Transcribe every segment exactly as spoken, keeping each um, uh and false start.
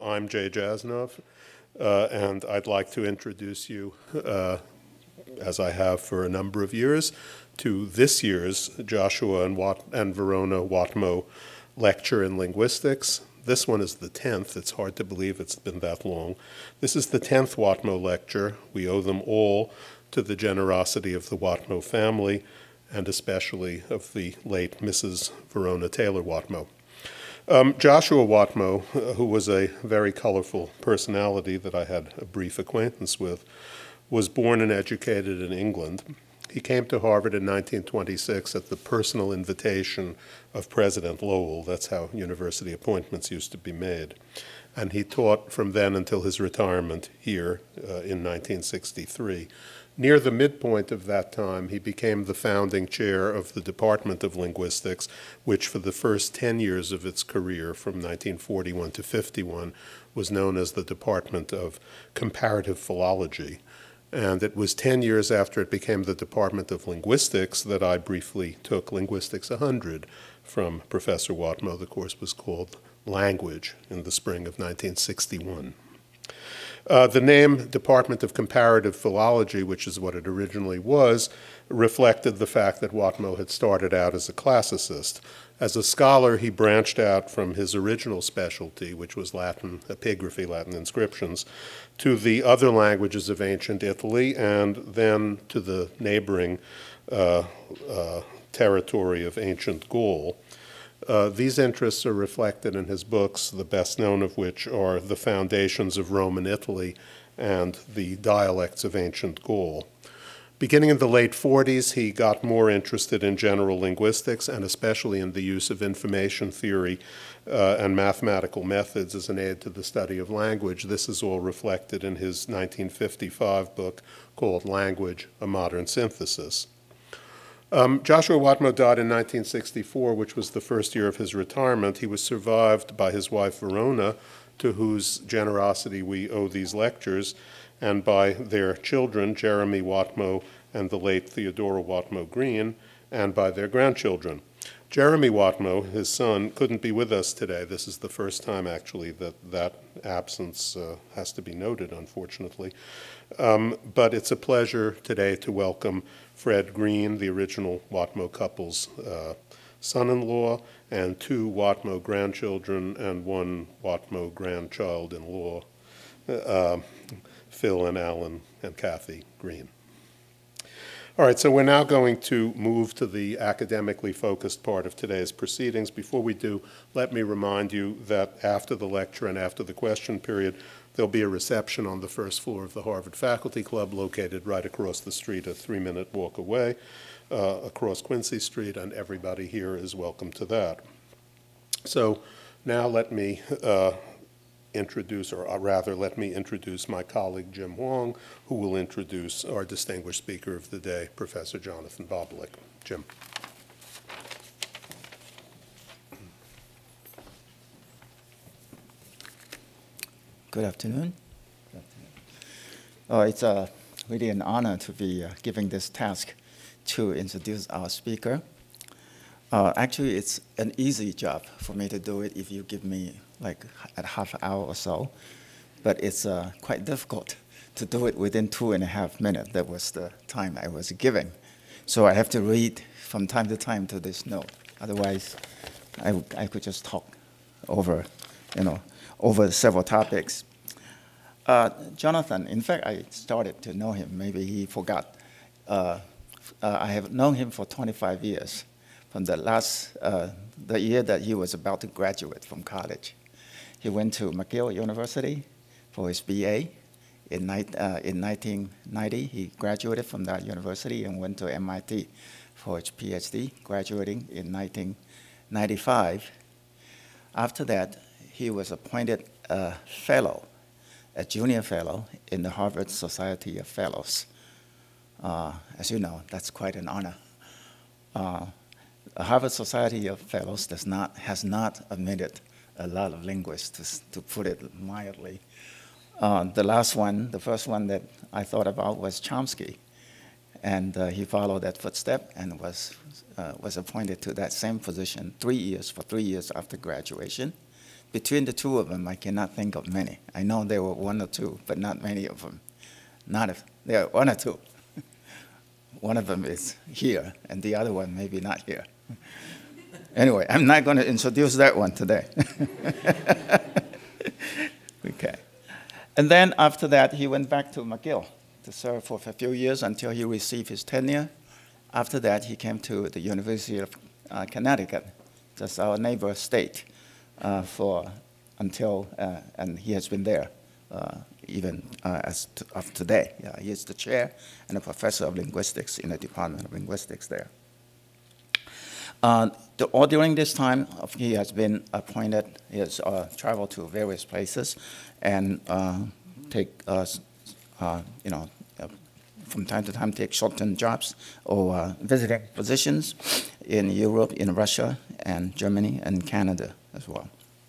I'm Jay Jasnov, uh, and I'd like to introduce you, uh, as I have for a number of years, to this year's Joshua and, Wat and Verona Whatmough Lecture in Linguistics. This one is the tenth. It's hard to believe it's been that long. This is the tenth Whatmough Lecture. We owe them all to the generosity of the Whatmough family, and especially of the late Missus Verona Taylor Whatmough. Um, Joshua Whatmough, uh, who was a very colorful personality that I had a brief acquaintance with, was born and educated in England. He came to Harvard in nineteen twenty-six at the personal invitation of President Lowell. That's how university appointments used to be made. And he taught from then until his retirement here uh, in nineteen sixty-three. Near the midpoint of that time, he became the founding chair of the Department of Linguistics, which for the first ten years of its career, from nineteen forty-one to fifty-one, was known as the Department of Comparative Philology. And it was ten years after it became the Department of Linguistics that I briefly took Linguistics one hundred from Professor Whatmough. The course was called Language in the spring of nineteen sixty-one. Uh, the name Department of Comparative Philology, which is what it originally was, reflected the fact that Whatmough had started out as a classicist. As a scholar, he branched out from his original specialty, which was Latin epigraphy, Latin inscriptions, to the other languages of ancient Italy, and then to the neighboring uh, uh, territory of ancient Gaul. Uh, these interests are reflected in his books, the best known of which are The Foundations of Roman Italy and The Dialects of Ancient Gaul. Beginning in the late forties, he got more interested in general linguistics and especially in the use of information theory uh, and mathematical methods as an aid to the study of language. This is all reflected in his nineteen fifty-five book called Language, A Modern Synthesis. Um, Joshua Whatmough died in nineteen sixty-four, which was the first year of his retirement. He was survived by his wife, Verona, to whose generosity we owe these lectures, and by their children, Jeremy Whatmough and the late Theodora Whatmough Green, and by their grandchildren. Jeremy Whatmough, his son, couldn't be with us today. This is the first time, actually, that that absence uh, has to be noted, unfortunately. Um, but it's a pleasure today to welcome Fred Green, the original Whatmough couple's uh, son-in-law, and two Whatmough grandchildren and one Whatmough grandchild-in-law, uh, Phil and Alan and Kathy Green. All right, so we're now going to move to the academically focused part of today's proceedings. Before we do, let me remind you that after the lecture and after the question period, there'll be a reception on the first floor of the Harvard Faculty Club located right across the street, a three-minute walk away, uh, across Quincy Street, and everybody here is welcome to that. So now let me uh, introduce, or rather let me introduce my colleague Jim Huang, who will introduce our distinguished speaker of the day, Professor Jonathan Bobaljik. Jim. Good afternoon. Good afternoon. Oh, it's uh, really an honor to be uh, giving this task to introduce our speaker. Uh, actually, it's an easy job for me to do it if you give me like a half hour or so, but it's uh, quite difficult to do it within two and a half minutes. That was the time I was giving. So I have to read from time to time to this note. Otherwise, I, I could just talk over, you know, over several topics. Uh, Jonathan, in fact, I started to know him. Maybe he forgot. Uh, uh, I have known him for twenty-five years, from the last, uh, the year that he was about to graduate from college. He went to McGill University for his B A. In, uh, in nineteen ninety, he graduated from that university and went to M I T for his PhD, graduating in nineteen ninety-five. After that, he was appointed a fellow, a junior fellow in the Harvard Society of Fellows. Uh, as you know, that's quite an honor. Uh, the Harvard Society of Fellows does not, has not admitted a lot of linguists, to, to put it mildly. Uh, the last one, the first one that I thought about was Chomsky. And uh, he followed that footstep and was, uh, was appointed to that same position three years, for three years after graduation, between the two of them, I cannot think of many. I know there were one or two, but not many of them. Not if there are one or two. One of them is here, and the other one maybe not here. Anyway, I'm not going to introduce that one today. Okay. And then after that, he went back to McGill to serve for a few years until he received his tenure. After that, he came to the University of uh, Connecticut, just our neighbor state, uh, for until, uh, and he has been there uh, even uh, as to, of today. Yeah, he is the chair and a professor of linguistics in the Department of Linguistics there. Uh, the, all during this time, he has been appointed, he has uh, traveled to various places and uh, take, uh, uh, you know, uh, from time to time take short-term jobs or uh, visiting positions in Europe, in Russia, and Germany, and Canada as well.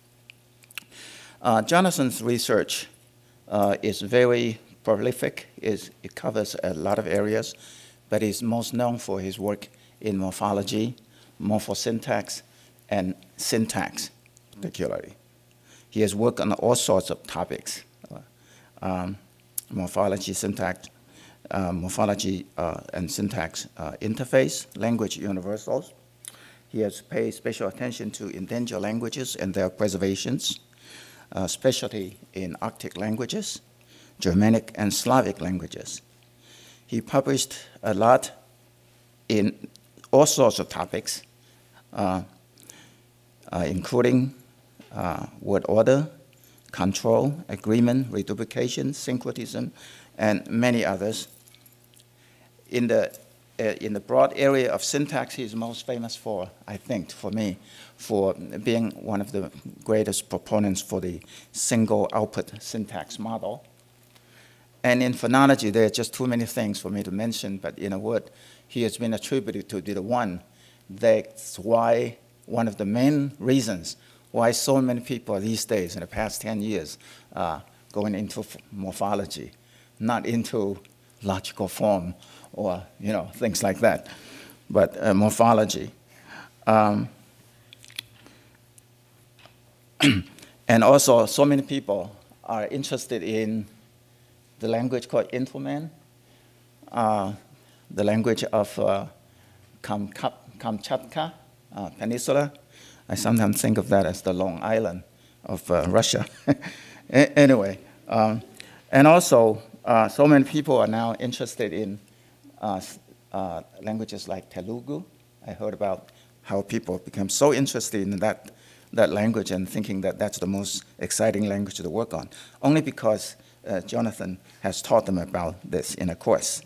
Uh, Jonathan's research uh, is very prolific. It's, it covers a lot of areas, but he's most known for his work in morphology, morphosyntax, and syntax, particularly. He has worked on all sorts of topics, uh, um, morphology, syntax, uh, morphology uh, and syntax uh, interface, language universals. He has paid special attention to endangered languages and their preservations, uh, specialty in Arctic languages, Germanic and Slavic languages. He published a lot in all sorts of topics, uh, uh, including uh, word order, control, agreement, reduplication, syncretism, and many others. In the, uh, in the broad area of syntax, he's most famous for, I think, for me, for being one of the greatest proponents for the single output syntax model. And in phonology, there are just too many things for me to mention, but in a word, he has been attributed to be the one. That's why, one of the main reasons why so many people these days, in the past ten years, are going into morphology, not into logical form or, you know, things like that, but uh, morphology. Um, and also, so many people are interested in the language called Infoman, uh, the language of uh, Kamchatka uh, Peninsula. I sometimes think of that as the Long Island of uh, Russia. Anyway, um, and also, uh, so many people are now interested in uh, uh, languages like Telugu. I heard about how people become so interested in that, that language and thinking that that's the most exciting language to work on, only because uh, Jonathan has taught them about this in a course.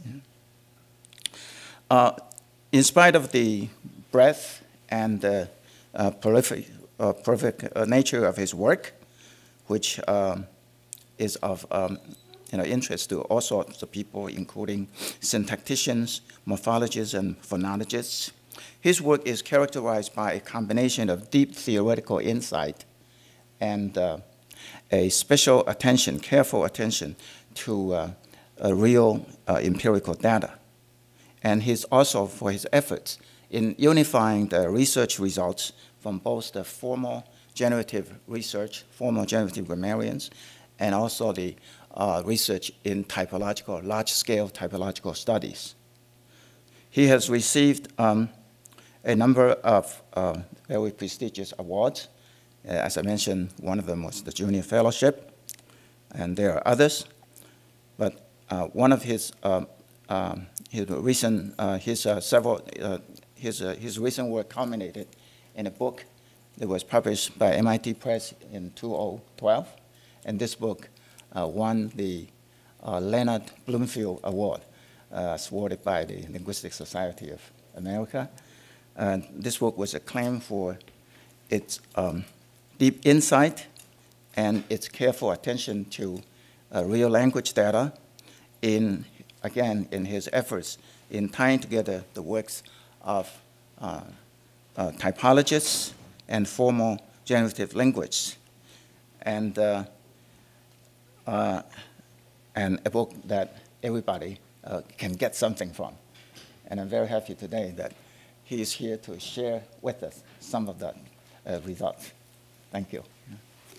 Uh, in spite of the breadth and the uh, prolific, uh, prolific uh, nature of his work, which um, is of um, you know, interest to all sorts of people, including syntacticians, morphologists, and phonologists, his work is characterized by a combination of deep theoretical insight and uh, a special attention, careful attention to uh, a real uh, empirical data. And he's also for his efforts in unifying the research results from both the formal generative research, formal generative grammarians, and also the uh, research in typological, large-scale typological studies. He has received um, a number of uh, very prestigious awards. Uh, as I mentioned, one of them was the Junior Fellowship, and there are others. But uh, one of his uh, um, his recent uh, his uh, several uh, his uh, his recent work culminated in a book that was published by M I T Press in two thousand twelve, and this book uh, won the uh, Leonard Bloomfield Award, uh, awarded by the Linguistic Society of America. And this book was acclaimed for its um, deep insight and its careful attention to uh, real language data in, again, in his efforts in tying together the works of uh, uh, typologists and formal generative linguists. And, uh, uh, and a book that everybody uh, can get something from. And I'm very happy today that he is here to share with us some of the uh, results. Thank you.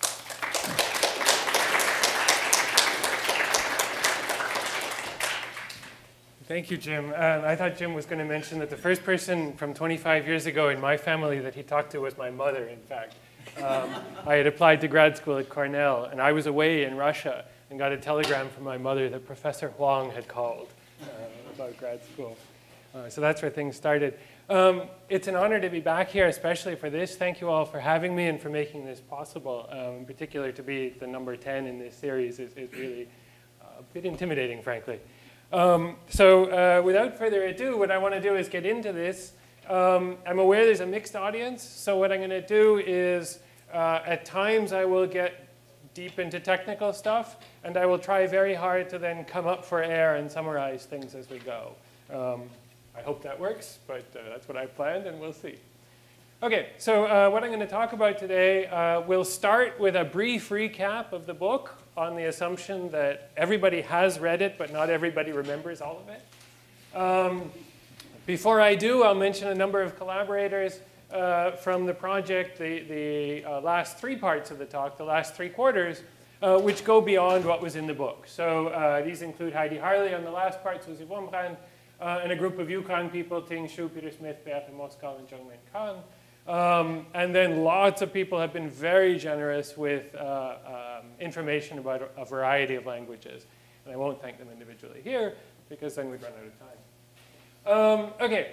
Thank you, Jim. Um, I thought Jim was going to mention that the first person from twenty-five years ago in my family that he talked to was my mother, in fact. Um, I had applied to grad school at Cornell, and I was away in Russia and got a telegram from my mother that Professor Huang had called uh, about grad school. Uh, so that's where things started. Um, it's an honor to be back here, especially for this. Thank you all for having me and for making this possible. Um, in particular, to be the number ten in this series is, is really uh, a bit intimidating, frankly. Um, so uh, without further ado, what I want to do is get into this. Um, I'm aware there's a mixed audience, so what I'm going to do is uh, at times I will get deep into technical stuff, and I will try very hard to then come up for air and summarize things as we go. Um, I hope that works, but uh, that's what I planned, and we'll see. Okay, so uh, what I'm going to talk about today, uh, we'll start with a brief recap of the book on the assumption that everybody has read it, but not everybody remembers all of it. Um, before I do, I'll mention a number of collaborators uh, from the project, the, the uh, last three parts of the talk, the last three quarters, uh, which go beyond what was in the book. So uh, these include Heidi Harley on the last part, Susie Wombrand, uh, and a group of Yukon people, Ting Shu, Peter Smith, Beate Moskow, and Jungmin Khan. Um, and then lots of people have been very generous with uh, um, information about a, a variety of languages. And I won't thank them individually here, because then we'd run out of time. Um, okay.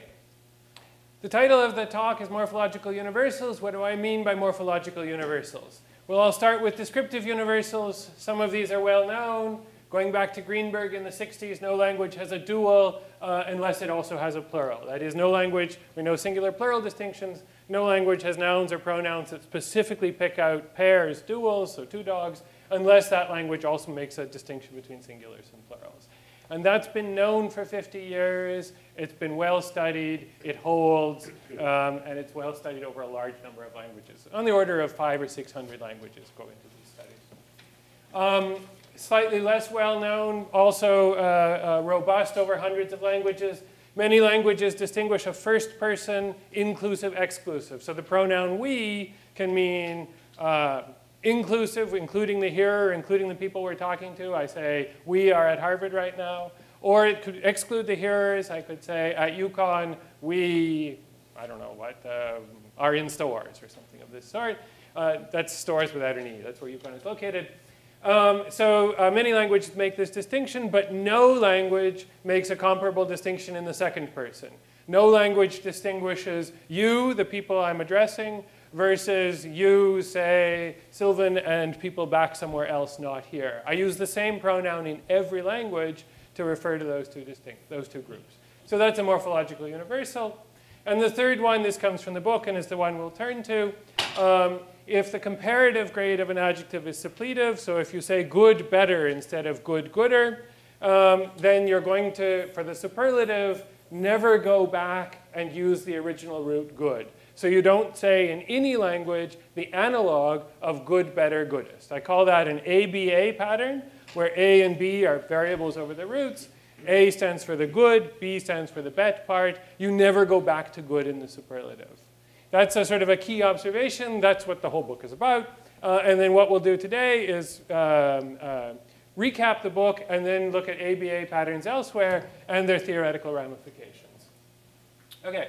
The title of the talk is Morphological Universals. What do I mean by morphological universals? Well, I'll start with descriptive universals. Some of these are well known. Going back to Greenberg in the sixties, no language has a dual uh, unless it also has a plural. That is, no language, we know singular plural distinctions. No language has nouns or pronouns that specifically pick out pairs, duals, so two dogs, unless that language also makes a distinction between singulars and plurals. And that's been known for fifty years. It's been well studied. It holds. Um, and it's well studied over a large number of languages. On the order of five or six hundred languages go into these studies. Um, slightly less well known, also uh, uh, robust over hundreds of languages. Many languages distinguish a first person, inclusive, exclusive. So the pronoun we can mean uh, inclusive, including the hearer, including the people we're talking to. I say, we are at Harvard right now. Or it could exclude the hearers. I could say, at UConn, we, I don't know what, uh, are in stores or something of this sort. Uh, that's stores without an E. That's where UConn is located. Um, so uh, many languages make this distinction, but no language makes a comparable distinction in the second person. No language distinguishes you, the people I'm addressing, versus you, say, Sylvan, and people back somewhere else, not here. I use the same pronoun in every language to refer to those two distinct, those two groups. So that's a morphological universal. And the third one, this comes from the book and is the one we'll turn to. Um, if the comparative grade of an adjective is suppletive, so if you say good, better instead of good, gooder, um, then you're going to, for the superlative, never go back and use the original root good. So you don't say in any language the analog of good, better, goodest. I call that an A B A pattern, where A and B are variables over the roots. A stands for the good, B stands for the bet part. You never go back to good in the superlative. That's a sort of a key observation. That's what the whole book is about. Uh, and then what we'll do today is um, uh, recap the book and then look at A B A patterns elsewhere and their theoretical ramifications. Okay.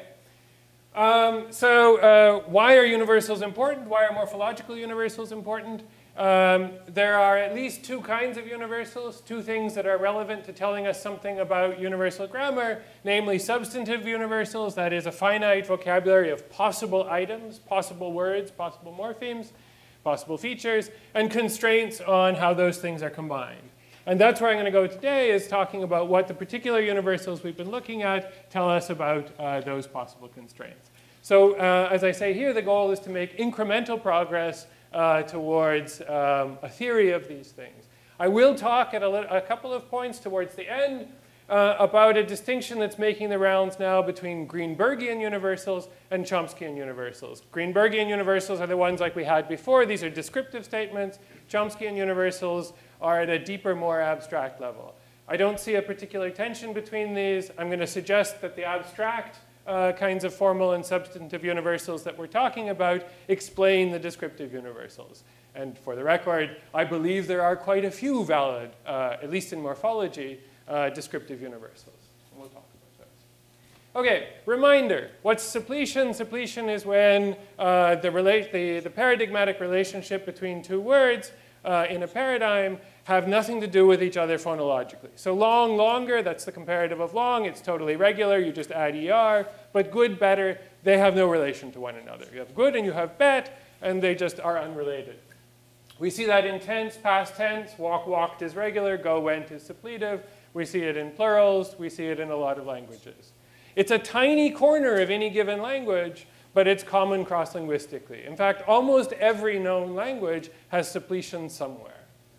Um, so uh, why are universals important? Why are morphological universals important? Um, there are at least two kinds of universals, two things that are relevant to telling us something about universal grammar, namely substantive universals, that is a finite vocabulary of possible items, possible words, possible morphemes, possible features, and constraints on how those things are combined. And that's where I'm going to go today, is talking about what the particular universals we've been looking at tell us about uh, those possible constraints. So uh, as I say here, the goal is to make incremental progress Uh, towards um, a theory of these things. I will talk at a, a couple of points towards the end uh, about a distinction that's making the rounds now between Greenbergian universals and Chomskyan universals. Greenbergian universals are the ones like we had before. These are descriptive statements. Chomskyan universals are at a deeper, more abstract level. I don't see a particular tension between these. I'm going to suggest that the abstract Uh, kinds of formal and substantive universals that we're talking about explain the descriptive universals. And for the record, I believe there are quite a few valid, uh, at least in morphology, uh, descriptive universals. And we'll talk about those. Okay, reminder. What's suppletion? Suppletion is when uh, the, relate, the, the paradigmatic relationship between two words uh, in a paradigm have nothing to do with each other phonologically. So long, longer, that's the comparative of long. It's totally regular. You just add er. But good, better, they have no relation to one another. You have good and you have bet, and they just are unrelated. We see that in tense, past tense. Walk, walked is regular. Go, went is suppletive. We see it in plurals. We see it in a lot of languages. It's a tiny corner of any given language, but it's common cross-linguistically. In fact, almost every known language has suppletion somewhere.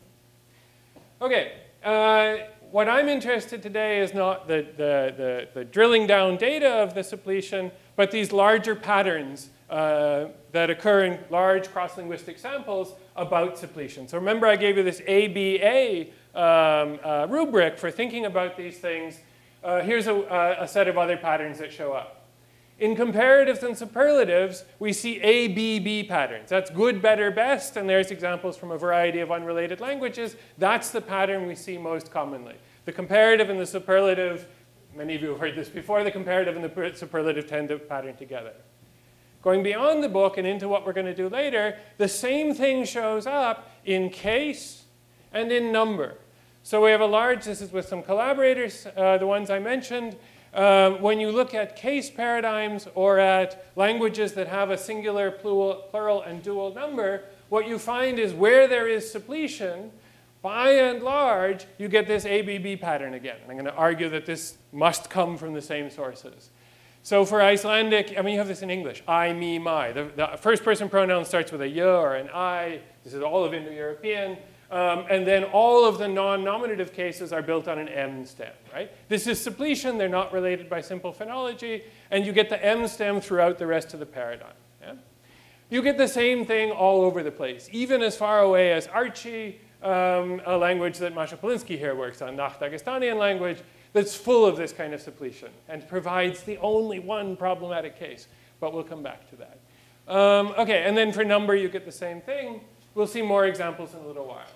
Okay, uh, what I'm interested today is not the, the, the, the drilling down data of the suppletion, but these larger patterns uh, that occur in large cross-linguistic samples about suppletion. So remember I gave you this A B A um, uh, rubric for thinking about these things. Uh, here's a, a set of other patterns that show up. In comparatives and superlatives, we see A B B patterns. That's good, better, best, and there's examples from a variety of unrelated languages. That's the pattern we see most commonly. The comparative and the superlative, many of you have heard this before, the comparative and the superlative tend to pattern together. Going beyond the book and into what we're going to do later, the same thing shows up in case and in number. So we have a large, this is with some collaborators, uh, the ones I mentioned. Um, when you look at case paradigms or at languages that have a singular, plural, plural, and dual number, what you find is where there is suppletion, by and large, you get this A B B pattern again. And I'm going to argue that this must come from the same sources. So for Icelandic, I mean, you have this in English, I, me, my. The, the first person pronoun starts with a y or an I. This is all of Indo-European. Um, and then all of the non-nominative cases are built on an M stem, right? This is suppletion. They're not related by simple phonology. And you get the M stem throughout the rest of the paradigm. Yeah? You get the same thing all over the place, even as far away as Archie, um, a language that Masha Polinsky here works on, Nakh Dagestanian language, that's full of this kind of suppletion and provides the only one problematic case. But we'll come back to that. Um, OK, and then for number, you get the same thing. We'll see more examples in a little while.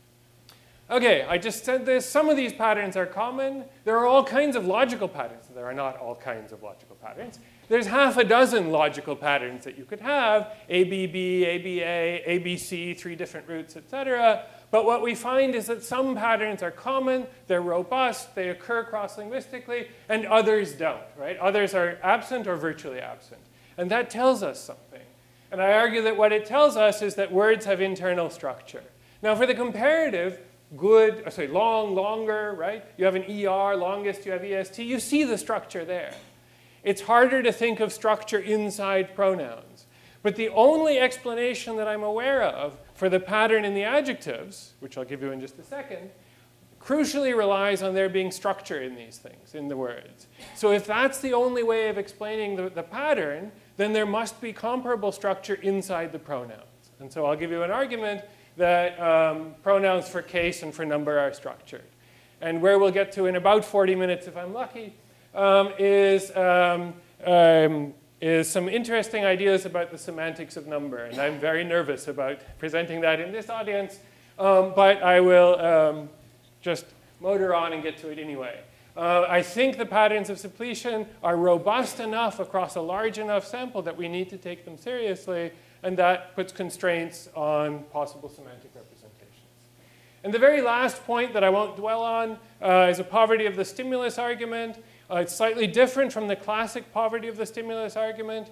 OK, I just said this. Some of these patterns are common. There are all kinds of logical patterns. There are not all kinds of logical patterns. There's half a dozen logical patterns that you could have, A B B, A B A, A B C, three different roots, et cetera. But what we find is that some patterns are common, they're robust, they occur cross-linguistically, and others don't, right? Others are absent or virtually absent. And that tells us something. And I argue that what it tells us is that words have internal structure. Now, for the comparative, good, or sorry, long, longer, right? You have an E R, longest, you have E S T. You see the structure there. It's harder to think of structure inside pronouns. But the only explanation that I'm aware of for the pattern in the adjectives, which I'll give you in just a second, crucially relies on there being structure in these things, in the words. So if that's the only way of explaining the, the pattern, then there must be comparable structure inside the pronouns. And so I'll give you an argument that um, pronouns for case and for number are structured. And where we'll get to in about forty minutes, if I'm lucky, um, is, um, um, is some interesting ideas about the semantics of number. And I'm very nervous about presenting that in this audience, um, but I will um, just motor on and get to it anyway. Uh, I think the patterns of suppletion are robust enough across a large enough sample that we need to take them seriously, and that puts constraints on possible semantic representations. And the very last point that I won't dwell on uh, is a poverty of the stimulus argument. Uh, it's slightly different from the classic poverty of the stimulus argument.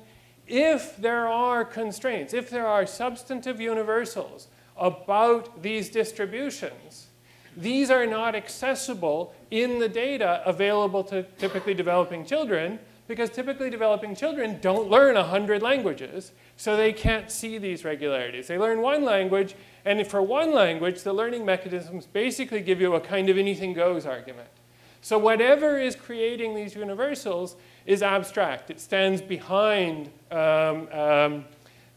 If there are constraints, if there are substantive universals about these distributions, these are not accessible in the data available to typically developing children, because typically developing children don't learn one hundred languages, so they can't see these regularities. They learn one language, and for one language, the learning mechanisms basically give you a kind of anything goes argument. So whatever is creating these universals is abstract. It stands behind um, um,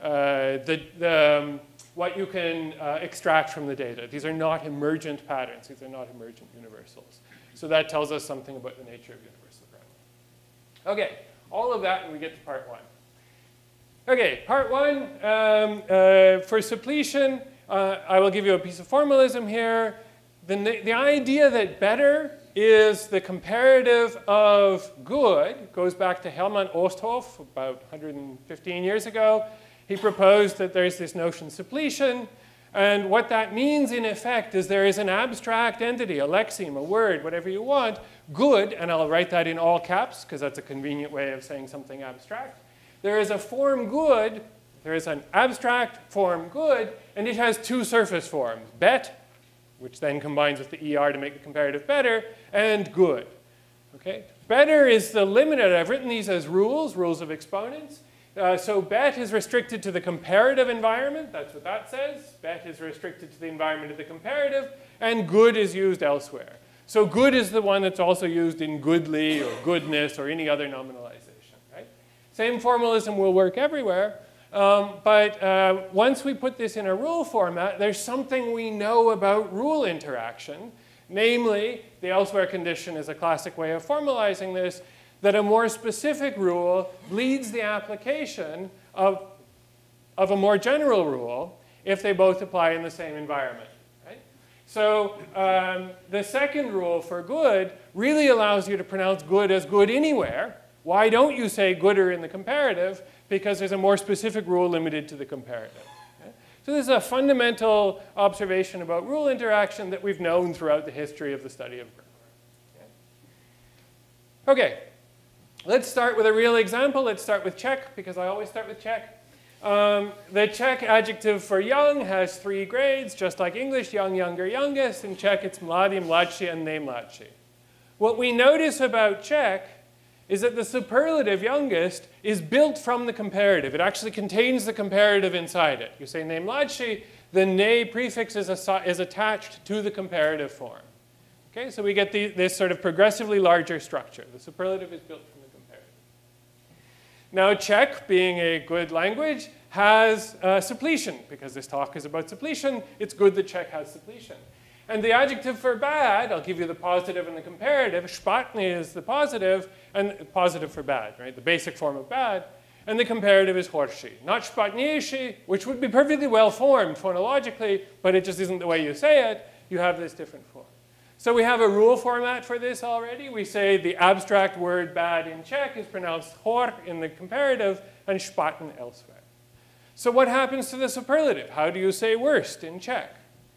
uh, the, the, um, what you can uh, extract from the data. These are not emergent patterns. These are not emergent universals. So that tells us something about the nature of universal grammar. OK, all of that, and we get to part one. Okay, part one, um, uh, for suppletion, uh, I will give you a piece of formalism here. The, the idea that better is the comparative of good goes back to Hermann Osthoff about one hundred fifteen years ago. He proposed that there's this notion suppletion, and what that means in effect is there is an abstract entity, a lexeme, a word, whatever you want, good, and I'll write that in all caps because that's a convenient way of saying something abstract. There is a form good, there is an abstract form good, and it has two surface forms, bet, which then combines with the E R to make the comparative better, and good. Okay? Better is the limited. I've written these as rules, rules of exponents. Uh, so bet is restricted to the comparative environment. That's what that says. Bet is restricted to the environment of the comparative, and good is used elsewhere. So good is the one that's also used in goodly or goodness or any other nominalization. Right? Same formalism will work everywhere. Um, but uh, once we put this in a rule format, there's something we know about rule interaction. Namely, the elsewhere condition is a classic way of formalizing this, that a more specific rule bleeds the application of, of a more general rule if they both apply in the same environment. Right? So um, the second rule for good really allows you to pronounce good as good anywhere. Why don't you say gooder in the comparative? Because there's a more specific rule limited to the comparative. Okay? So this is a fundamental observation about rule interaction that we've known throughout the history of the study of grammar. Okay, okay. Let's start with a real example. Let's start with Czech, because I always start with Czech. Um, the Czech adjective for young has three grades, just like English, young, younger, youngest. In Czech, it's mladý, mladší, and nejmladší. What we notice about Czech is that the superlative youngest is built from the comparative. It actually contains the comparative inside it. You say nejmladší, the ne prefix is, is attached to the comparative form. Okay, so we get the, this sort of progressively larger structure. The superlative is built from the comparative. Now, Czech, being a good language, has uh, suppletion. Because this talk is about suppletion, it's good that Czech has suppletion. And the adjective for bad, I'll give you the positive and the comparative. Špatný is the positive, and positive for bad, right? The basic form of bad. And the comparative is horší. Not špatnější, which would be perfectly well formed phonologically, but it just isn't the way you say it. You have this different form. So we have a rule format for this already. We say the abstract word bad in Czech is pronounced hor in the comparative and špatný elsewhere. So what happens to the superlative? How do you say worst in Czech?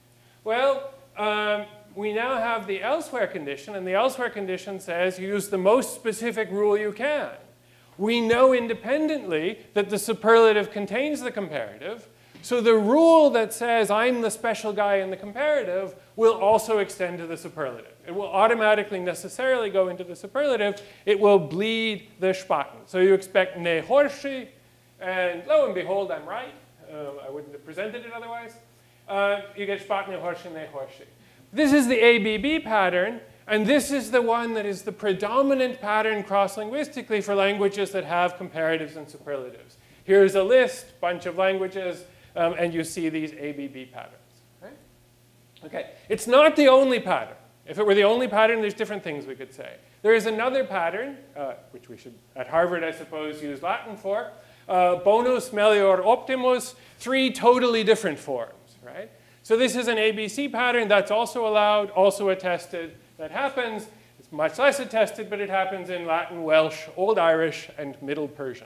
Well, Um, we now have the elsewhere condition, and the elsewhere condition says you use the most specific rule you can. We know independently that the superlative contains the comparative, so the rule that says I'm the special guy in the comparative will also extend to the superlative. It will automatically necessarily go into the superlative. It will bleed the špatný. So you expect nejhorší, and lo and behold, I'm right. Um, I wouldn't have presented it otherwise. Uh, you get špatný, horší, nejhorší. This is the A B B pattern, and this is the one that is the predominant pattern cross-linguistically for languages that have comparatives and superlatives. Here's a list, bunch of languages, um, and you see these A B B patterns. Right? Okay, it's not the only pattern. If it were the only pattern, there's different things we could say. There is another pattern, uh, which we should, at Harvard, I suppose, use Latin for. Uh, bonus, melior, optimus, three totally different forms. Right? So this is an A B C pattern that's also allowed, also attested. That happens. It's much less attested, but it happens in Latin, Welsh, Old Irish, and Middle Persian.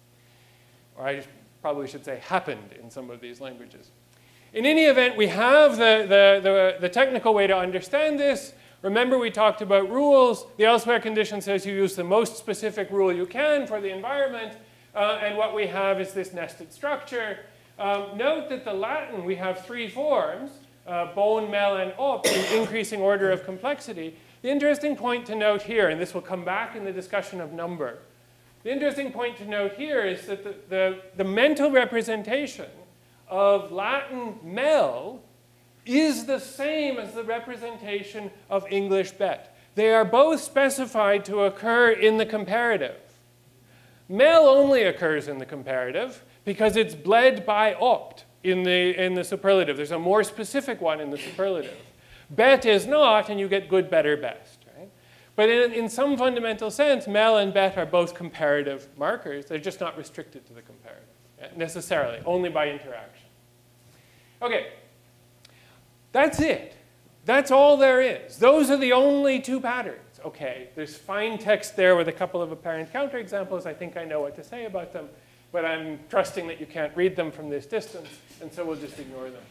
Or I probably should say happened in some of these languages. In any event, we have the, the, the, the technical way to understand this. Remember, we talked about rules. The elsewhere condition says you use the most specific rule you can for the environment. Uh, and what we have is this nested structure. Um, note that the Latin, we have three forms, uh, bon, mel, and op, in increasing order of complexity. The interesting point to note here, and this will come back in the discussion of number, the interesting point to note here is that the, the, the mental representation of Latin mel is the same as the representation of English bet. They are both specified to occur in the comparative. Mel only occurs in the comparative because it's bled by opt in the, in the superlative. There's a more specific one in the superlative. Bet is not, and you get good, better, best. Right? But in, in some fundamental sense, mel and bet are both comparative markers. They're just not restricted to the comparative. necessarily, only by interaction. Okay, that's it. That's all there is. Those are the only two patterns. Okay, there's fine text there with a couple of apparent counterexamples. I think I know what to say about them, but I'm trusting that you can't read them from this distance, and so we'll just ignore them.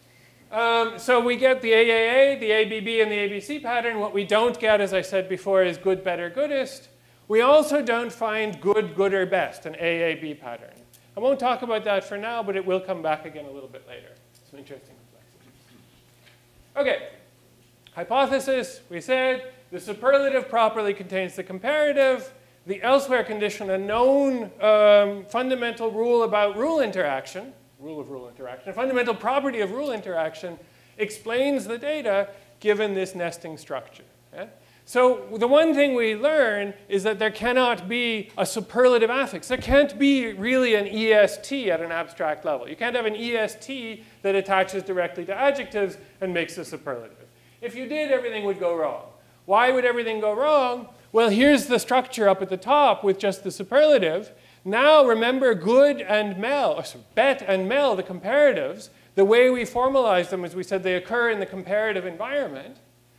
Um, so we get the A A A, the A B B, and the A B C pattern. What we don't get, as I said before, is good, better, goodest. We also don't find good, gooder, best, an A A B pattern. I won't talk about that for now, but it will come back again a little bit later. Some interesting complexities. Okay, hypothesis, we said the superlative properly contains the comparative. The elsewhere condition, a known um, fundamental rule about rule interaction, rule of rule interaction, a fundamental property of rule interaction explains the data given this nesting structure. Yeah? So the one thing we learn is that there cannot be a superlative affix. There can't be really an E S T at an abstract level. You can't have an E S T that attaches directly to adjectives and makes a superlative. If you did, everything would go wrong. Why would everything go wrong? Well, here's the structure up at the top with just the superlative. Now remember good and mel, or sorry, bet and mel, the comparatives. The way we formalize them is we said they occur in the comparative environment.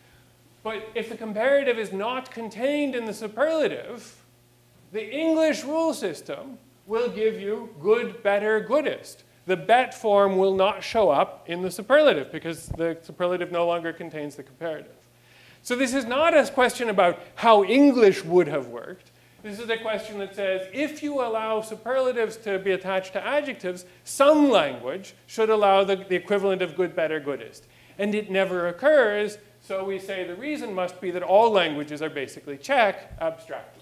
But if the comparative is not contained in the superlative, the English rule system will give you good, better, goodest. The bet form will not show up in the superlative because the superlative no longer contains the comparative. So this is not a question about how English would have worked. This is a question that says, if you allow superlatives to be attached to adjectives, some language should allow the, the equivalent of good, better, goodest. And it never occurs, so we say the reason must be that all languages are basically Czech abstractly.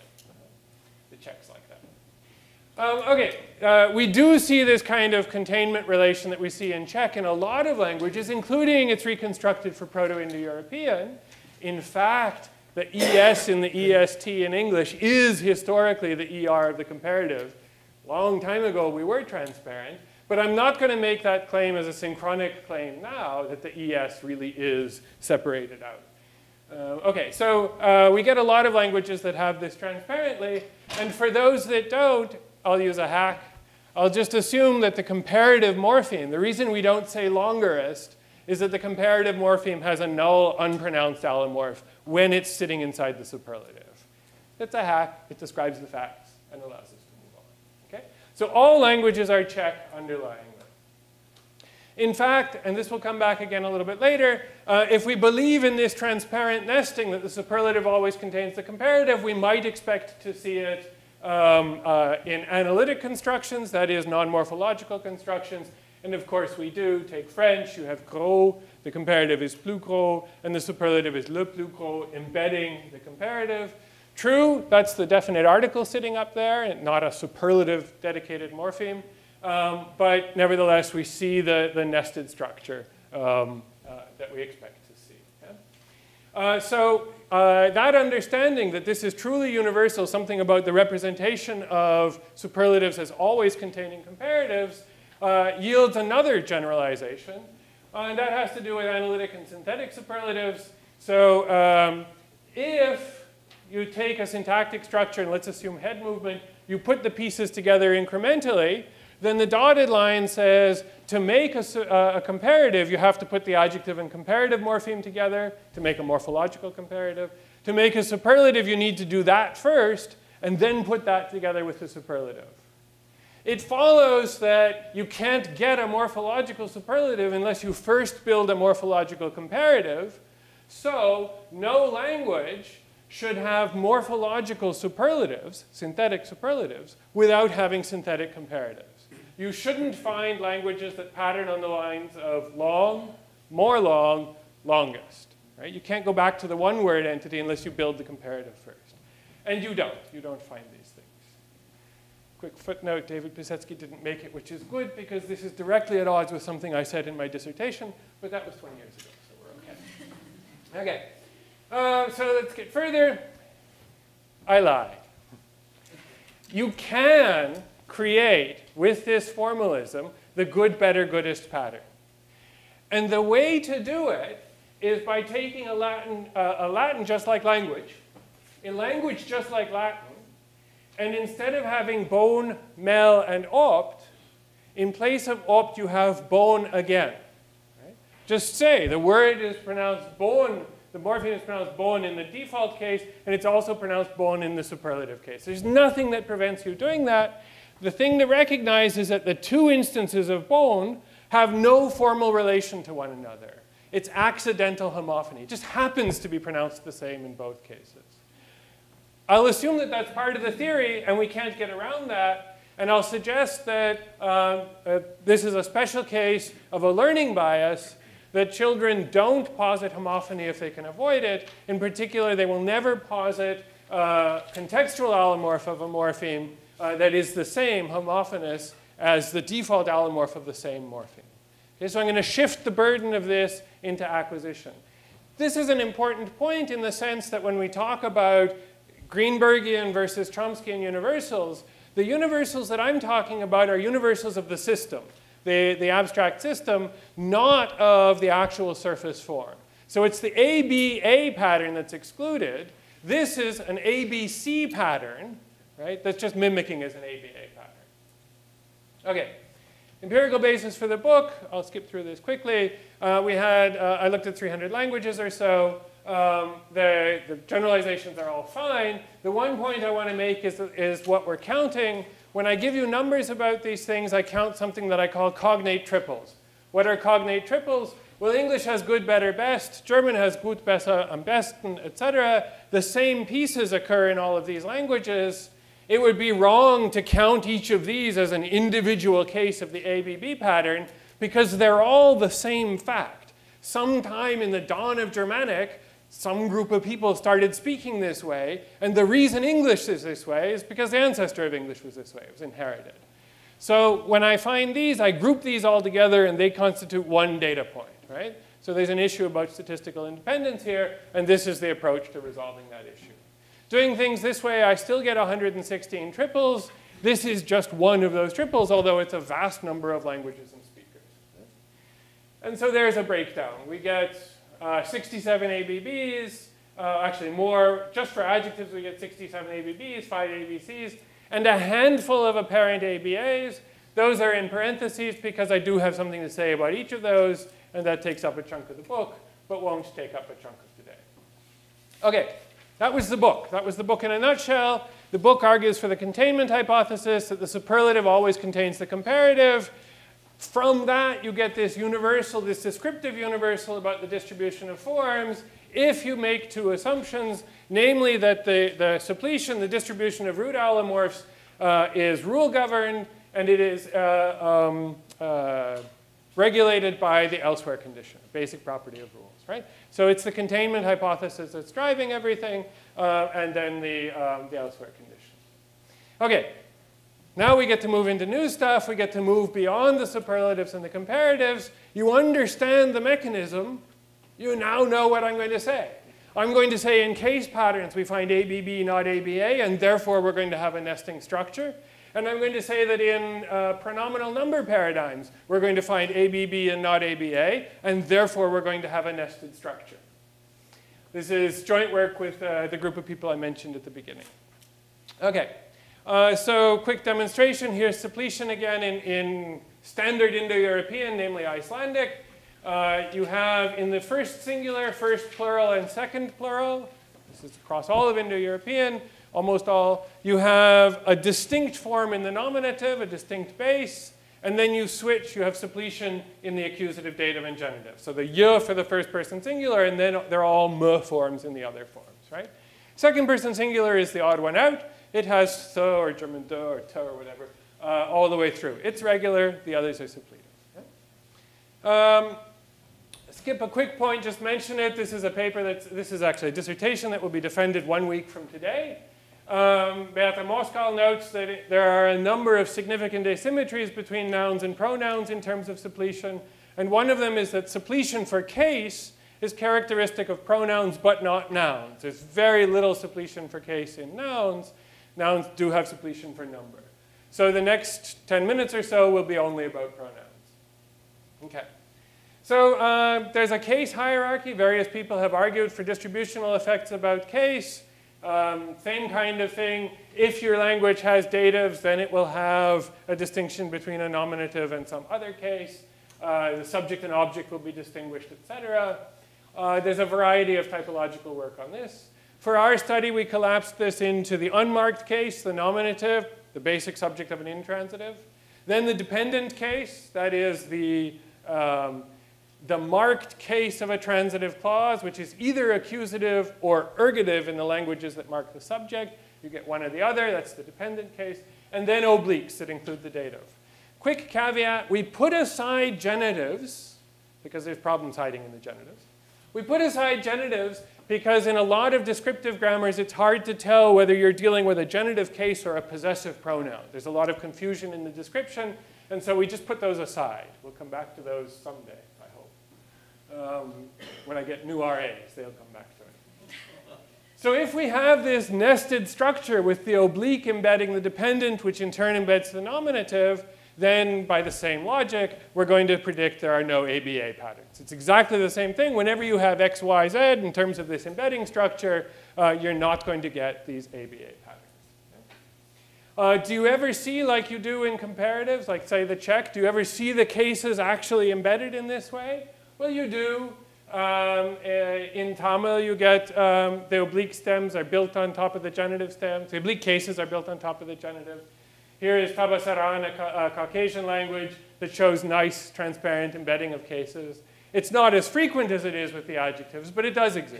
The Czechs like that. Um, okay, uh, we do see this kind of containment relation that we see in Czech in a lot of languages, including it's reconstructed for Proto-Indo-European. In fact, the E S in the E S T in English is historically the E R of the comparative. Long time ago, we were transparent. But I'm not going to make that claim as a synchronic claim now that the E S really is separated out. Uh, OK, so uh, we get a lot of languages that have this transparently. And for those that don't, I'll use a hack. I'll just assume that the comparative morpheme, the reason we don't say longerist, is that the comparative morpheme has a null, unpronounced allomorph when it's sitting inside the superlative. It's a hack. It describes the facts and allows us to move on. Okay? So all languages are Czech underlying them. In fact, and this will come back again a little bit later, uh, if we believe in this transparent nesting that the superlative always contains the comparative, we might expect to see it um, uh, in analytic constructions, that is, non-morphological constructions. And of course we do. Take French, you have gros, the comparative is plus gros, and the superlative is le plus gros, embedding the comparative. True, that's the definite article sitting up there, and not a superlative dedicated morpheme. Um, but nevertheless, we see the, the nested structure um, uh, that we expect to see. Yeah? Uh, so uh, that understanding that this is truly universal, something about the representation of superlatives as always containing comparatives, Uh, yields another generalization, uh, and that has to do with analytic and synthetic superlatives. So um, if you take a syntactic structure, and let's assume head movement, you put the pieces together incrementally, then the dotted line says to make a, uh, a comparative, you have to put the adjective and comparative morpheme together to make a morphological comparative. To make a superlative, you need to do that first, and then put that together with the superlative. It follows that you can't get a morphological superlative unless you first build a morphological comparative. So no language should have morphological superlatives, synthetic superlatives, without having synthetic comparatives. You shouldn't find languages that pattern on the lines of long, more long, longest. Right? You can't go back to the one-word entity unless you build the comparative first. And you don't. You don't find these things. Quick footnote, David Pisetsky didn't make it, which is good because this is directly at odds with something I said in my dissertation, but that was twenty years ago, so we're OK. OK, uh, so let's get further. I lied. You can create, with this formalism, the good, better, goodest pattern. And the way to do it is by taking a Latin, uh, a Latin just like language, a language just like Latin, and instead of having bone, mel, and opt, in place of opt, you have bone again. Right? Just say the word is pronounced bone, the morpheme is pronounced bone in the default case, and it's also pronounced bone in the superlative case. There's nothing that prevents you doing that. The thing to recognize is that the two instances of bone have no formal relation to one another. It's accidental homophony. It just happens to be pronounced the same in both cases. I'll assume that that's part of the theory, and we can't get around that. And I'll suggest that uh, uh, this is a special case of a learning bias, that children don't posit homophony if they can avoid it. In particular, they will never posit uh, contextual allomorph of a morpheme uh, that is the same, homophonous, as the default allomorph of the same morpheme. Okay, so I'm going to shift the burden of this into acquisition. This is an important point in the sense that when we talk about Greenbergian versus Chomskyan universals, the universals that I'm talking about are universals of the system, the, the abstract system, not of the actual surface form. So it's the A B A pattern that's excluded. This is an A B C pattern, right, that's just mimicking as an A B A pattern. Okay. Empirical basis for the book, I'll skip through this quickly. Uh, we had, uh, I looked at three hundred languages or so. Um, the, the generalizations are all fine. The one point I want to make is, is what we're counting. When I give you numbers about these things, I count something that I call cognate triples. What are cognate triples? Well, English has good, better, best. German has gut, besser, am besten, et cetera. The same pieces occur in all of these languages. It would be wrong to count each of these as an individual case of the A B B pattern because they're all the same fact. Sometime in the dawn of Germanic, some group of people started speaking this way, and the reason English is this way is because the ancestor of English was this way. It was inherited. So when I find these, I group these all together, and they constitute one data point, right? So there's an issue about statistical independence here, and this is the approach to resolving that issue. Doing things this way, I still get one hundred sixteen triples. This is just one of those triples, although it's a vast number of languages and speakers. And so there's a breakdown. We get uh, sixty-seven A B Bs, uh, actually more. Just for adjectives, we get sixty-seven A B Bs, five A B Cs, and a handful of apparent A B As. Those are in parentheses because I do have something to say about each of those, and that takes up a chunk of the book, but won't take up a chunk of today. Okay. That was the book. That was the book in a nutshell. The book argues for the containment hypothesis, that the superlative always contains the comparative. From that, you get this universal, this descriptive universal about the distribution of forms if you make two assumptions, namely that the, the suppletion, the distribution of root allomorphs, uh, is rule-governed, and it is uh, um, uh, regulated by the elsewhere condition, a basic property of rules, right? So it's the containment hypothesis that's driving everything, uh, and then the, um, the elsewhere condition. Okay, now we get to move into new stuff. We get to move beyond the superlatives and the comparatives. You understand the mechanism. You now know what I'm going to say. I'm going to say in case patterns we find A B B, not A B A, and therefore we're going to have a nesting structure. And I'm going to say that in uh, pronominal number paradigms, we're going to find A B B and not A B A, and therefore we're going to have a nested structure. This is joint work with uh, the group of people I mentioned at the beginning. Okay, uh, so quick demonstration. Here's suppletion again in, in standard Indo-European, namely Icelandic. Uh, you have in the first singular, first plural, and second plural. This is across all of Indo-European. Almost all, you have a distinct form in the nominative, a distinct base, and then you switch, you have suppletion in the accusative, dative, and genitive. So the y for the first person singular, and then they're all m forms in the other forms, right? Second person singular is the odd one out. It has th or German d or t or whatever uh, all the way through. It's regular, the others are suppletive. Okay? Um, skip a quick point, just mention it. This is a paper that's, this is actually a dissertation that will be defended one week from today. Um, Beata Moskal notes that it, there are a number of significant asymmetries between nouns and pronouns in terms of suppletion. And one of them is that suppletion for case is characteristic of pronouns but not nouns. There's very little suppletion for case in nouns. Nouns do have suppletion for number. So the next ten minutes or so will be only about pronouns. Okay. So uh, there's a case hierarchy. Various people have argued for distributional effects about case. Um, same kind of thing. If your language has datives, then it will have a distinction between a nominative and some other case. Uh, the subject and object will be distinguished, et cetera. Uh, there's a variety of typological work on this. For our study, we collapsed this into the unmarked case, the nominative, the basic subject of an intransitive. Then the dependent case, that is the, um, the marked case of a transitive clause, which is either accusative or ergative in the languages that mark the subject. You get one or the other, that's the dependent case. And then obliques that include the dative. Quick caveat, we put aside genitives, because there's problems hiding in the genitives. We put aside genitives because in a lot of descriptive grammars, it's hard to tell whether you're dealing with a genitive case or a possessive pronoun. There's a lot of confusion in the description, and so we just put those aside. We'll come back to those someday, I hope. Um, when I get new R As, they'll come back to it. So if we have this nested structure with the oblique embedding the dependent, which in turn embeds the nominative, then by the same logic, we're going to predict there are no A B A patterns. It's exactly the same thing. Whenever you have X, Y, Z in terms of this embedding structure, uh, you're not going to get these A B A patterns. Uh, do you ever see, like you do in comparatives, like say the Czech, do you ever see the cases actually embedded in this way? Well, you do. Um, in Tamil, you get um, the oblique stems are built on top of the genitive stems. The oblique cases are built on top of the genitive. Here is Tabasaran, a, a Caucasian language that shows nice, transparent embedding of cases. It's not as frequent as it is with the adjectives, but it does exist.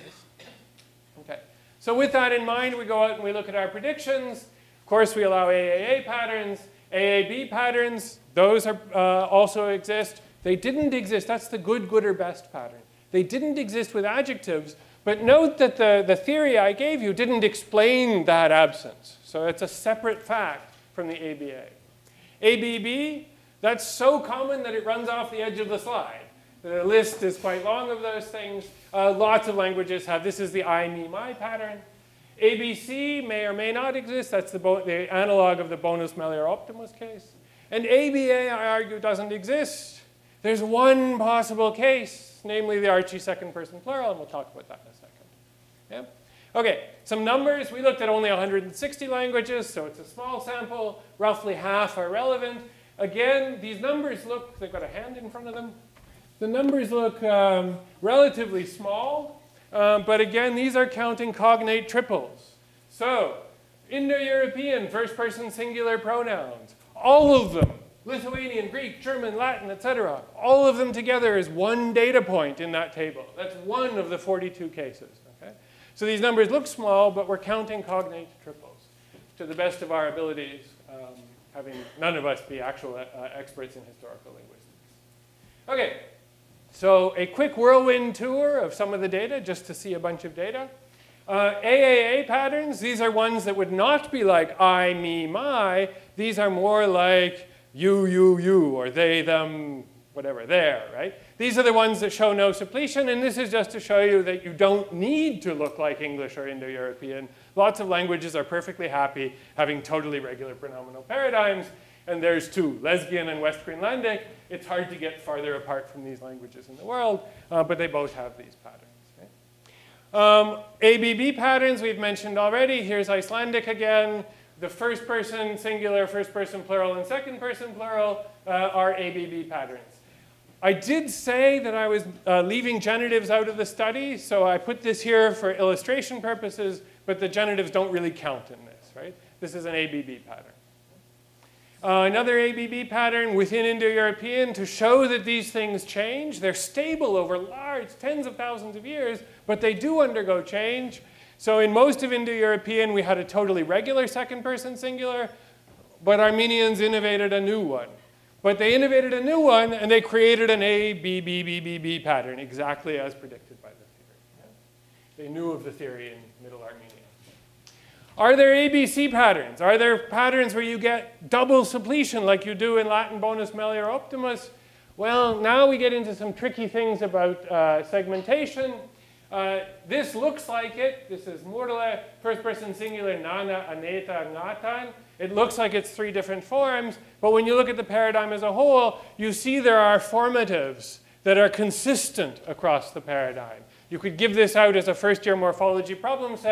Okay. So with that in mind, we go out and we look at our predictions. Of course, we allow A A A patterns, A A B patterns. Those are, uh, also exist. They didn't exist. That's the good, good, or best pattern. They didn't exist with adjectives. But note that the, the theory I gave you didn't explain that absence. So it's a separate fact from the A B A. A B B, that's so common that it runs off the edge of the slide. The list is quite long of those things. Uh, lots of languages have, this is the I, me, my pattern. A B C may or may not exist. That's the, the analog of the bonus, melior, optimus case. And A B A, I argue, doesn't exist. There's one possible case, namely the Archie second person plural, and we'll talk about that in a second. Yeah? Okay, some numbers. We looked at only one hundred sixty languages, so it's a small sample. Roughly half are relevant. Again, these numbers look, they've got a hand in front of them. The numbers look um, relatively small, um, but again, these are counting cognate triples. So, Indo-European, first-person singular pronouns, all of them, Lithuanian, Greek, German, Latin, et cetera, all of them together is one data point in that table. That's one of the forty-two cases. Okay? So these numbers look small, but we're counting cognate triples to the best of our abilities, um, having none of us be actual uh, experts in historical linguistics. Okay, so a quick whirlwind tour of some of the data, just to see a bunch of data. Uh, A A A patterns, these are ones that would not be like I, me, my. These are more like you, you, you, or they, them, whatever, there, right? These are the ones that show no suppletion, and this is just to show you that you don't need to look like English or Indo-European. Lots of languages are perfectly happy having totally regular pronominal paradigms, and there's two, Lesbian and West Greenlandic. It's hard to get farther apart from these languages in the world, uh, but they both have these patterns. Right? Um, A B B patterns we've mentioned already. Here's Icelandic again. The first person singular, first person plural, and second person plural uh, are A B B patterns. I did say that I was uh, leaving genitives out of the study, so I put this here for illustration purposes, but the genitives don't really count in this, right? This is an A B B pattern. Uh, another A B B pattern within Indo-European to show that these things change. They're stable over large, tens of thousands of years, but they do undergo change. So in most of Indo-European, we had a totally regular second-person singular, but Armenians innovated a new one. But they innovated a new one, and they created an A, B, B, B, B, B pattern, exactly as predicted by the theory. Yeah? They knew of the theory in Middle Armenia. Are there A B C patterns? Are there patterns where you get double suppletion like you do in Latin bonus, melior, optimus? Well, now we get into some tricky things about uh, segmentation. Uh, this looks like it. This is Murle, first person singular, Nana, Aneta, Ngatan. It looks like it's three different forms, but when you look at the paradigm as a whole, you see there are formatives that are consistent across the paradigm. You could give this out as a first-year morphology problem set,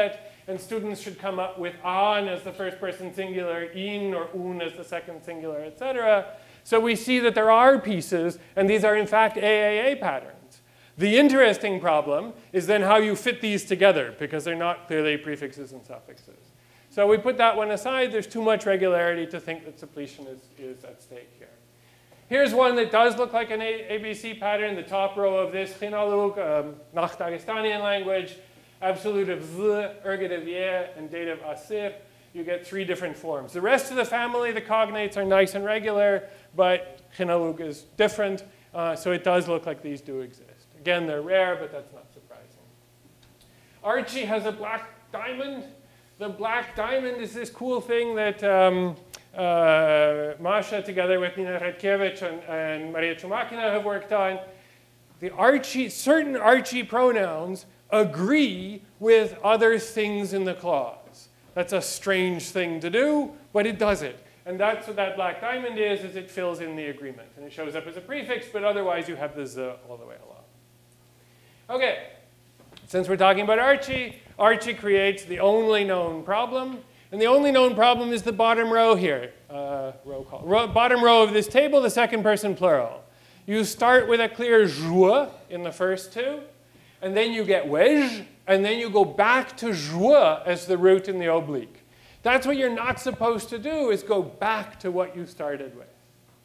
and students should come up with an as the first person singular, in or un as the second singular, et cetera. So we see that there are pieces, and these are in fact A A A patterns. The interesting problem is then how you fit these together, because they're not clearly prefixes and suffixes. So we put that one aside. There's too much regularity to think that suppletion is, is at stake here. Here's one that does look like an A B C pattern. The top row of this, Chinalug, um, nach Dagestanian language, absolutive z, ergative ye, and dative asir. You get three different forms. The rest of the family, the cognates are nice and regular, but Chinalug is different, uh, so it does look like these do exist. Again, they're rare, but that's not surprising. Archie has a black diamond. The black diamond is this cool thing that um, uh, Masha, together with Nina Radkiewicz and, and Maria Chumakina, have worked on. The Archie, certain Archie pronouns agree with other things in the clause. That's a strange thing to do, but it does it. And that's what that black diamond is, is it fills in the agreement. And it shows up as a prefix, but otherwise you have the z all the way along. Okay, since we're talking about Archie, Archie creates the only known problem. And the only known problem is the bottom row here. Uh, row call. Row, bottom row of this table, the second person plural. You start with a clear joie in the first two, and then you get wej, and then you go back to joie as the root in the oblique. That's what you're not supposed to do, is go back to what you started with.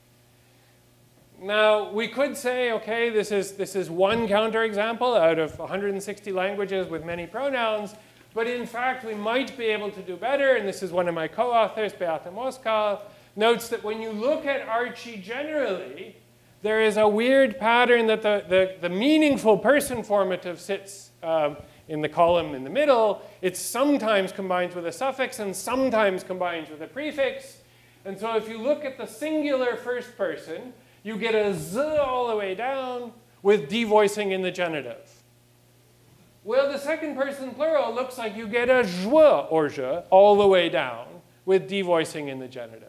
Now, we could say, okay, this is, this is one counterexample out of one hundred sixty languages with many pronouns, but in fact, we might be able to do better, and this is one of my co-authors, Beata Moskal, notes that when you look at Archie generally, there is a weird pattern that the, the, the meaningful person formative sits um, in the column in the middle. It sometimes combines with a suffix and sometimes combines with a prefix. And so if you look at the singular first person, you get a z all the way down with devoicing in the genitive. Well, the second person plural looks like you get a joie or je all the way down with devoicing in the genitive.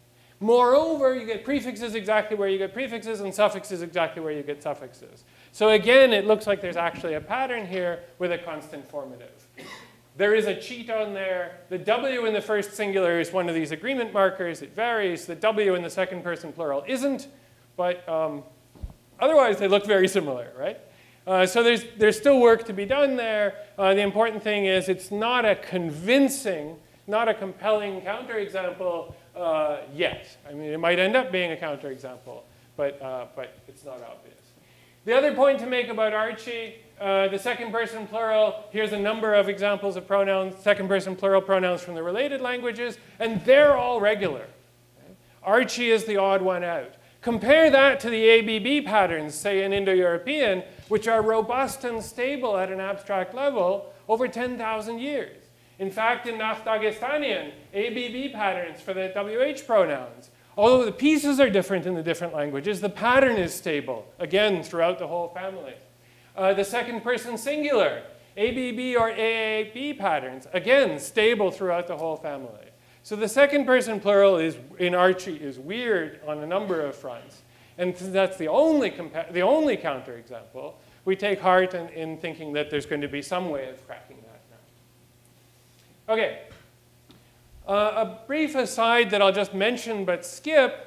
Moreover, you get prefixes exactly where you get prefixes and suffixes exactly where you get suffixes. So again, it looks like there's actually a pattern here with a constant formative. There is a cheat on there. The W in the first singular is one of these agreement markers. It varies. The W in the second person plural isn't, but um, otherwise they look very similar, right? Uh, so there's, there's still work to be done there. Uh, the important thing is it's not a convincing, not a compelling counterexample uh, yet. I mean, it might end up being a counterexample, but, uh, but it's not obvious. The other point to make about Archie, uh, the second person plural, here's a number of examples of pronouns, second person plural pronouns from the related languages, and they're all regular. Okay? Archie is the odd one out. Compare that to the A B B patterns, say in Indo-European, which are robust and stable at an abstract level over ten thousand years. In fact, in Nach Dagestanian, A B B patterns for the W H pronouns, although the pieces are different in the different languages, the pattern is stable, again, throughout the whole family. Uh, the second person singular, A B B or A A B patterns, again, stable throughout the whole family. So the second person plural is, in Archie is weird on a number of fronts. And that's the only, the only counterexample. We take heart in, in thinking that there's going to be some way of cracking that now. Okay. Uh, a brief aside that I'll just mention but skip.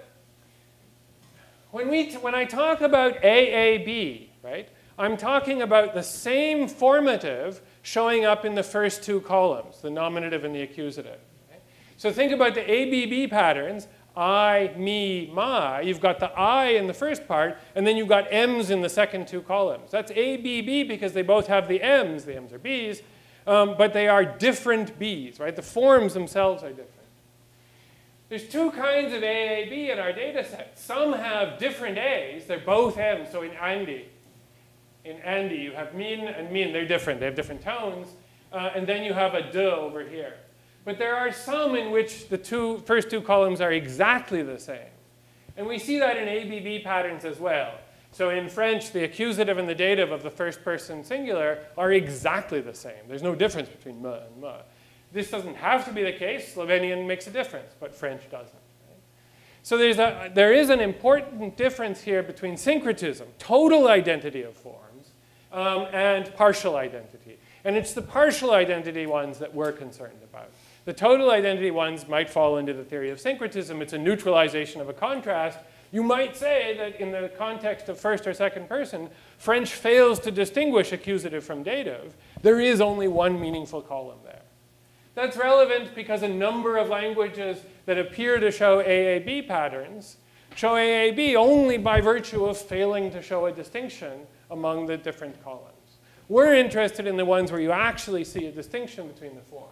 When, we t when I talk about A A B, right, I'm talking about the same formative showing up in the first two columns, the nominative and the accusative. So think about the A B B patterns, I, me, my. You've got the I in the first part, and then you've got M's in the second two columns. That's A B B because they both have the M's. The M's are B's, um, but they are different B's, right? The forms themselves are different. There's two kinds of A A B in our data set. Some have different A's. They're both M's. So in Andy, in Andy, you have min and min. They're different. They have different tones. Uh, and then you have a de over here. But there are some in which the two, first two columns are exactly the same. And we see that in A B B patterns as well. So in French, the accusative and the dative of the first person singular are exactly the same. There's no difference between me and me. This doesn't have to be the case. Slovenian makes a difference, but French doesn't. Right? So there's a, there is an important difference here between syncretism, total identity of forms, um, and partial identity. And it's the partial identity ones that we're concerned about. The total identity ones might fall into the theory of syncretism. It's a neutralization of a contrast. You might say that in the context of first or second person, French fails to distinguish accusative from dative. There is only one meaningful column there. That's relevant because a number of languages that appear to show A A B patterns show A A B only by virtue of failing to show a distinction among the different columns. We're interested in the ones where you actually see a distinction between the forms.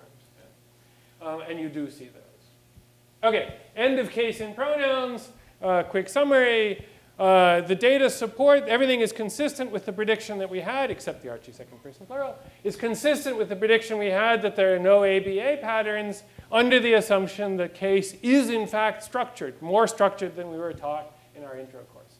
Um, and you do see those. OK, end of case in pronouns. Uh, quick summary. Uh, the data support, everything is consistent with the prediction that we had, except the Archie second person plural, is consistent with the prediction we had that there are no A B A patterns under the assumption that case is in fact structured, more structured than we were taught in our intro courses.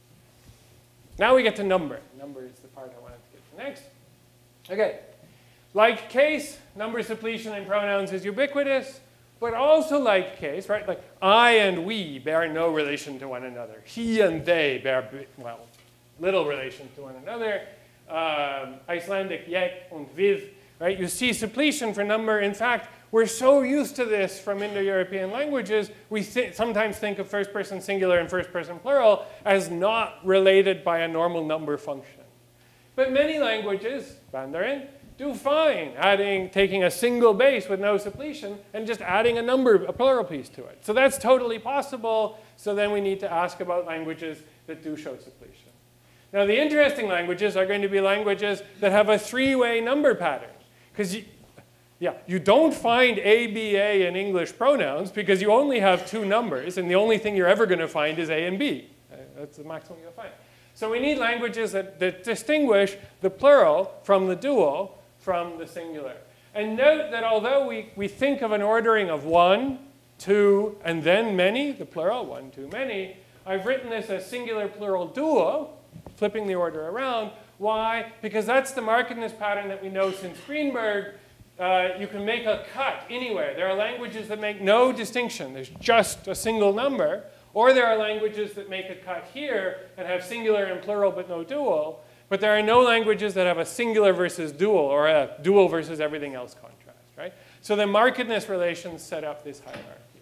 Now we get to number. Number is the part I wanted to get to next. OK, like case, number suppletion in pronouns is ubiquitous. But also like case, right? Like I and we bear no relation to one another. He and they bear, well, little relation to one another. Um, Icelandic yet and with, right? You see suppletion for number. In fact, we're so used to this from Indo-European languages, we th sometimes think of first-person singular and first-person plural as not related by a normal number function. But many languages, Mandarin, do fine adding, taking a single base with no suppletion and just adding a number, a plural piece to it. So that's totally possible. So then we need to ask about languages that do show suppletion. Now the interesting languages are going to be languages that have a three-way number pattern. Because you, yeah, you don't find A, B, A in English pronouns because you only have two numbers. And the only thing you're ever going to find is A and B. That's the maximum you'll find. So we need languages that, that distinguish the plural from the dual from the singular. And note that although we, we think of an ordering of one, two, and then many, the plural, one, two, many, I've written this as singular, plural, dual, flipping the order around. Why? Because that's the markedness pattern that we know since Greenberg. Uh, you can make a cut anywhere. There are languages that make no distinction. There's just a single number. Or there are languages that make a cut here and have singular and plural but no dual. But there are no languages that have a singular versus dual or a dual versus everything else contrast, right? So the markedness relations set up this hierarchy.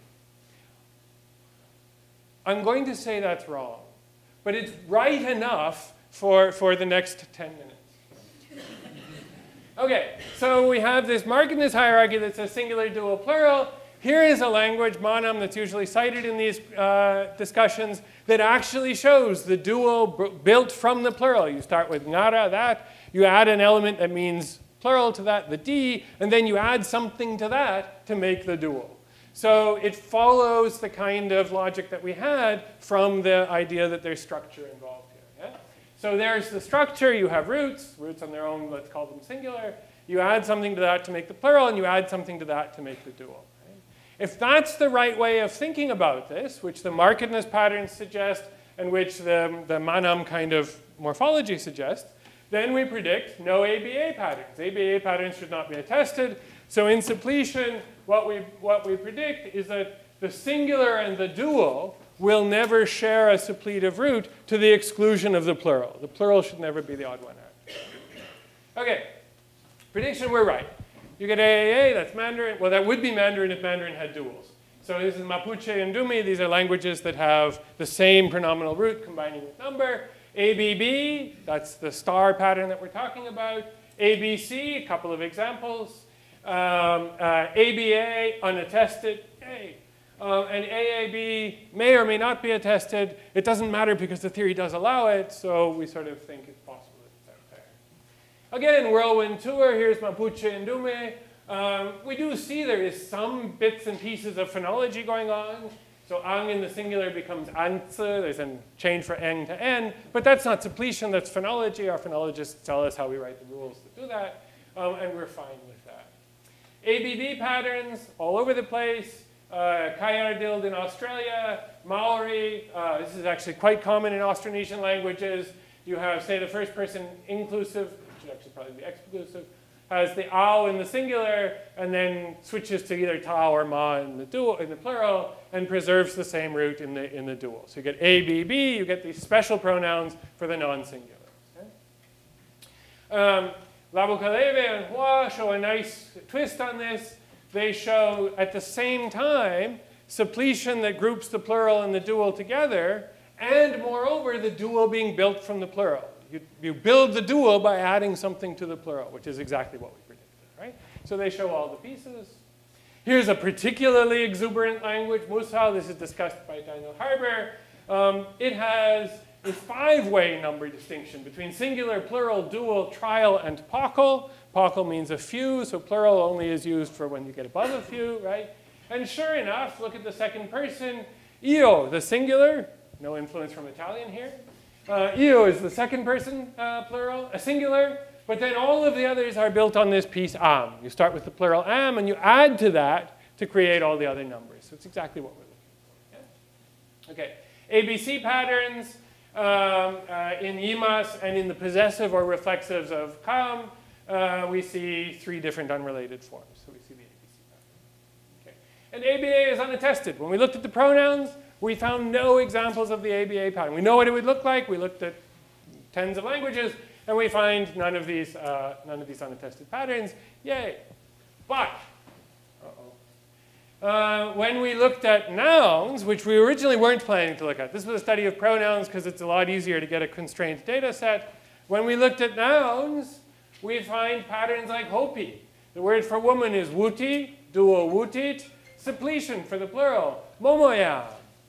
I'm going to say that's wrong, but it's right enough for, for the next ten minutes. OK, so we have this markedness hierarchy that says singular, dual, plural. Here is a language, Manam, that's usually cited in these uh, discussions that actually shows the dual built from the plural. You start with ngara, that. You add an element that means plural to that, the D, and then you add something to that to make the dual. So it follows the kind of logic that we had from the idea that there's structure involved here. Yeah? So there's the structure. You have roots. Roots on their own, let's call them singular. You add something to that to make the plural, and you add something to that to make the dual. If that's the right way of thinking about this, which the markedness patterns suggest and which the, the Manam kind of morphology suggests, then we predict no A B A patterns. A B A patterns should not be attested. So in suppletion, what we, what we predict is that the singular and the dual will never share a suppletive root to the exclusion of the plural. The plural should never be the odd one out. OK, prediction, we're right. You get A A A, that's Mandarin. Well, that would be Mandarin if Mandarin had duals. So this is Mapuche and Dumi. These are languages that have the same pronominal root combining with number. A B B, that's the star pattern that we're talking about. A B C, a couple of examples. Um, uh, A B A, unattested. Yay. Uh, and A A B may or may not be attested. It doesn't matter because the theory does allow it, so we sort of think it's possible. Again, whirlwind tour, here's Mapuche and Dume. Um, we do see there is some bits and pieces of phonology going on. So ang in the singular becomes antse. There's a change for eng to n. But that's not suppletion, that's phonology. Our phonologists tell us how we write the rules to do that. Um, and we're fine with that. A B B patterns all over the place. Uh, Kayardild in Australia, Maori. Uh, this is actually quite common in Austronesian languages. You have, say, the first person inclusive, should actually probably be exclusive, has the ao in the singular, and then switches to either ta or ma in the dual, in the plural, and preserves the same root in the in the dual. So you get A B B. You get these special pronouns for the non-singular. Okay? Um, Labokaleve and Hua show a nice twist on this. They show at the same time suppletion that groups the plural and the dual together, and moreover, the dual being built from the plural. You, you build the dual by adding something to the plural, which is exactly what we predicted, right? So they show all the pieces. Here's a particularly exuberant language, Musa. This is discussed by Daniel Harbour. Um, it has a five-way number distinction between singular, plural, dual, trial, and pockle. Pockle means a few, so plural only is used for when you get above a few, right? And sure enough, look at the second person. Io, the singular, no influence from Italian here. Uh, io is the second person uh, plural, a singular, but then all of the others are built on this piece am. You start with the plural am, and you add to that to create all the other numbers. So it's exactly what we're looking for. Yeah? Okay, A B C patterns um, uh, in yimas and in the possessive or reflexives of kam, uh, we see three different unrelated forms. So we see the A B C pattern. Okay. And A B A is unattested. When we looked at the pronouns, we found no examples of the A B A pattern. We know what it would look like. We looked at tens of languages, and we find none of these, uh, none of these unattested patterns. Yay. But uh-oh. Uh, when we looked at nouns, which we originally weren't planning to look at, this was a study of pronouns because it's a lot easier to get a constrained data set. When we looked at nouns, we find patterns like hopi. The word for woman is wuti, duo wutit, suppletion for the plural, momoya.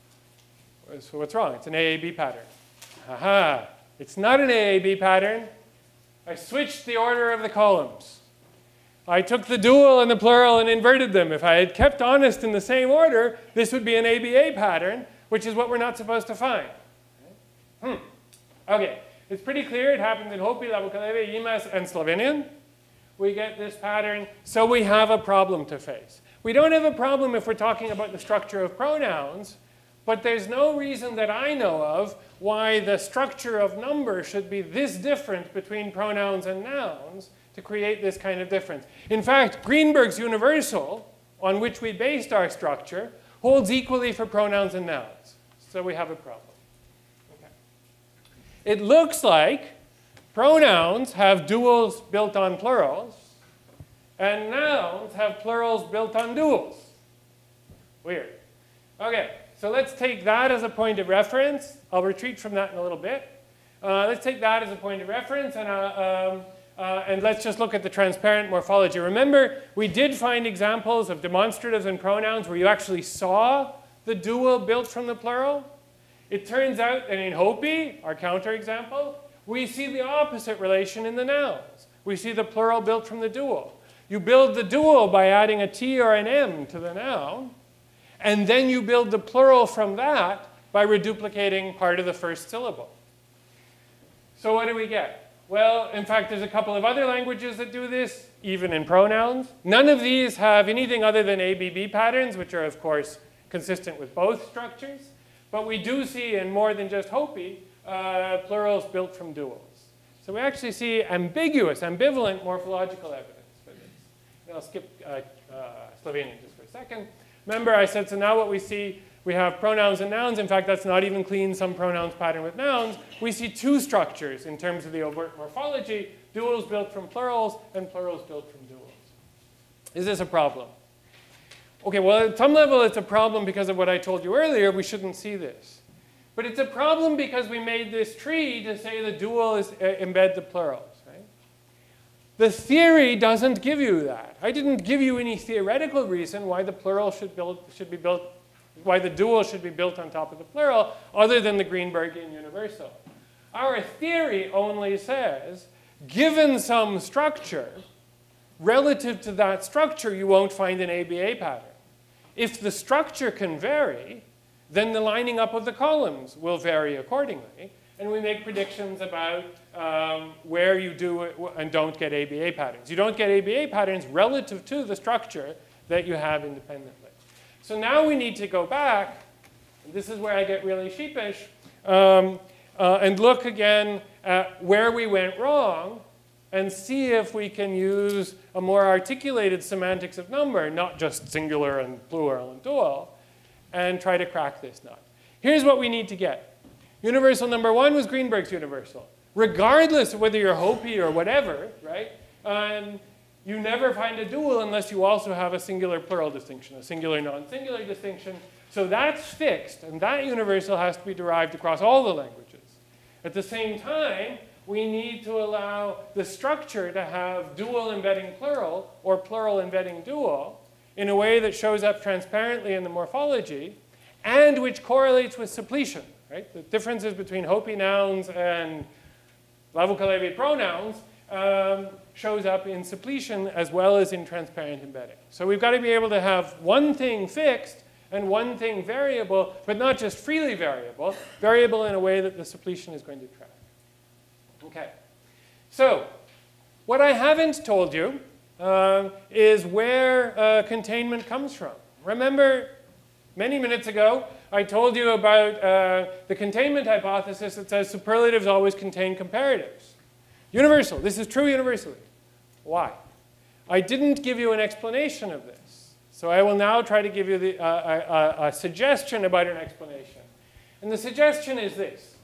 So what's wrong? It's an A A B pattern. Aha. It's not an A A B pattern. I switched the order of the columns. I took the dual and the plural and inverted them. If I had kept honest in the same order, this would be an A B A pattern, which is what we're not supposed to find. Hmm. Okay. It's pretty clear. It happens in Hopi, Labokaleve, Yimas, and Slovenian. We get this pattern. So we have a problem to face. We don't have a problem if we're talking about the structure of pronouns, but there's no reason that I know of why the structure of number should be this different between pronouns and nouns to create this kind of difference. In fact, Greenberg's universal, on which we based our structure, holds equally for pronouns and nouns. So we have a problem. Okay. It looks like pronouns have duals built on plurals, and nouns have plurals built on duals. Weird. Okay. So let's take that as a point of reference. I'll retreat from that in a little bit. Uh, let's take that as a point of reference, and, uh, um, uh, and let's just look at the transparent morphology. Remember, we did find examples of demonstratives and pronouns where you actually saw the dual built from the plural. It turns out that in Hopi, our counterexample, we see the opposite relation in the nouns. We see the plural built from the dual. You build the dual by adding a T or an M to the noun, and then you build the plural from that by reduplicating part of the first syllable. So what do we get? Well, in fact, there's a couple of other languages that do this, even in pronouns. None of these have anything other than A B B patterns, which are, of course, consistent with both structures. But we do see, in more than just Hopi, uh, plurals built from duals. So we actually see ambiguous, ambivalent morphological evidence for this. And I'll skip uh, uh, Slovenian just for a second. Remember, I said, so now what we see, we have pronouns and nouns. In fact, that's not even clean some pronouns pattern with nouns. We see two structures in terms of the overt morphology, duals built from plurals and plurals built from duals. Is this a problem? Okay, well, at some level, it's a problem because of what I told you earlier. We shouldn't see this. But it's a problem because we made this tree to say the dual is uh, embed the plurals. The theory doesn't give you that. I didn't give you any theoretical reason why the plural should, build, should be built, why the dual should be built on top of the plural, other than the Greenbergian universal. Our theory only says, given some structure, relative to that structure, you won't find an A B A pattern. If the structure can vary, then the lining up of the columns will vary accordingly. And we make predictions about um, where you do it and don't get A B A patterns. You don't get A B A patterns relative to the structure that you have independently. So now we need to go back, and this is where I get really sheepish, um, uh, and look again at where we went wrong and see if we can use a more articulated semantics of number, not just singular and plural and dual, and try to crack this nut. Here's what we need to get. Universal number one was Greenberg's universal. Regardless of whether you're Hopi or whatever, right? Um, you never find a dual unless you also have a singular plural distinction, a singular non-singular distinction. So that's fixed, and that universal has to be derived across all the languages. At the same time, we need to allow the structure to have dual embedding plural or plural embedding dual in a way that shows up transparently in the morphology and which correlates with suppletion. Right? The differences between Hopi nouns and Lavuka-Levi pronouns um, shows up in suppletion as well as in transparent embedding. So we've got to be able to have one thing fixed and one thing variable, but not just freely variable, variable in a way that the suppletion is going to track. Okay. So what I haven't told you uh, is where uh, containment comes from. Remember, many minutes ago, I told you about uh, the containment hypothesis that says superlatives always contain comparatives. Universal. This is true universally. Why? I didn't give you an explanation of this. So I will now try to give you the, uh, a, a, a suggestion about an explanation. And the suggestion is this.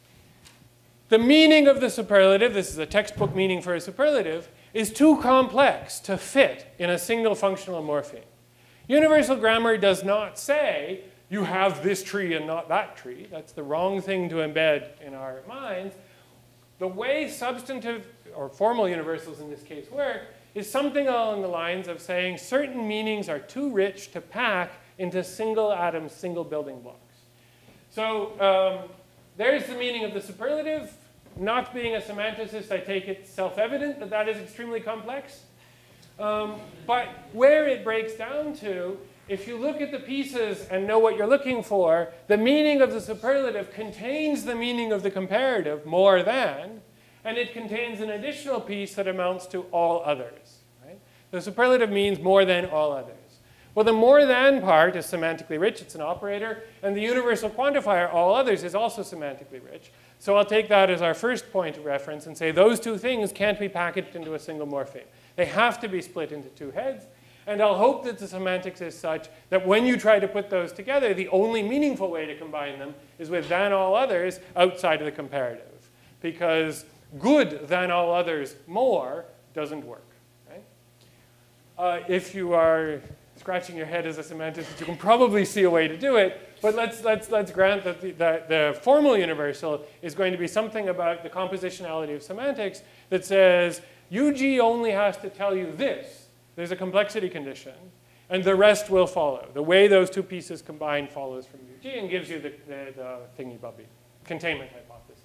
The meaning of the superlative, this is a textbook meaning for a superlative, is too complex to fit in a single functional morpheme. Universal grammar does not say you have this tree and not that tree. That's the wrong thing to embed in our minds. The way substantive or formal universals in this case work is something along the lines of saying certain meanings are too rich to pack into single atoms, single building blocks. So um, there's the meaning of the superlative. Not being a semanticist, I take it self-evident that that is extremely complex. Um, but where it breaks down to, if you look at the pieces and know what you're looking for, the meaning of the superlative contains the meaning of the comparative, more than, and it contains an additional piece that amounts to all others. Right? The superlative means more than all others. Well, the more than part is semantically rich. It's an operator. And the universal quantifier, all others, is also semantically rich. So I'll take that as our first point of reference and say those two things can't be packaged into a single morpheme. They have to be split into two heads. And I'll hope that the semantics is such that when you try to put those together, the only meaningful way to combine them is with than all others outside of the comparative. Because good than all others more doesn't work. Right? Uh, if you are scratching your head as a semanticist, you can probably see a way to do it. But let's, let's, let's grant that the, that the formal universal is going to be something about the compositionality of semantics that says U G only has to tell you this. There's a complexity condition. And the rest will follow. The way those two pieces combine follows from U G and gives you the, the, the thingy-bubby, containment hypothesis.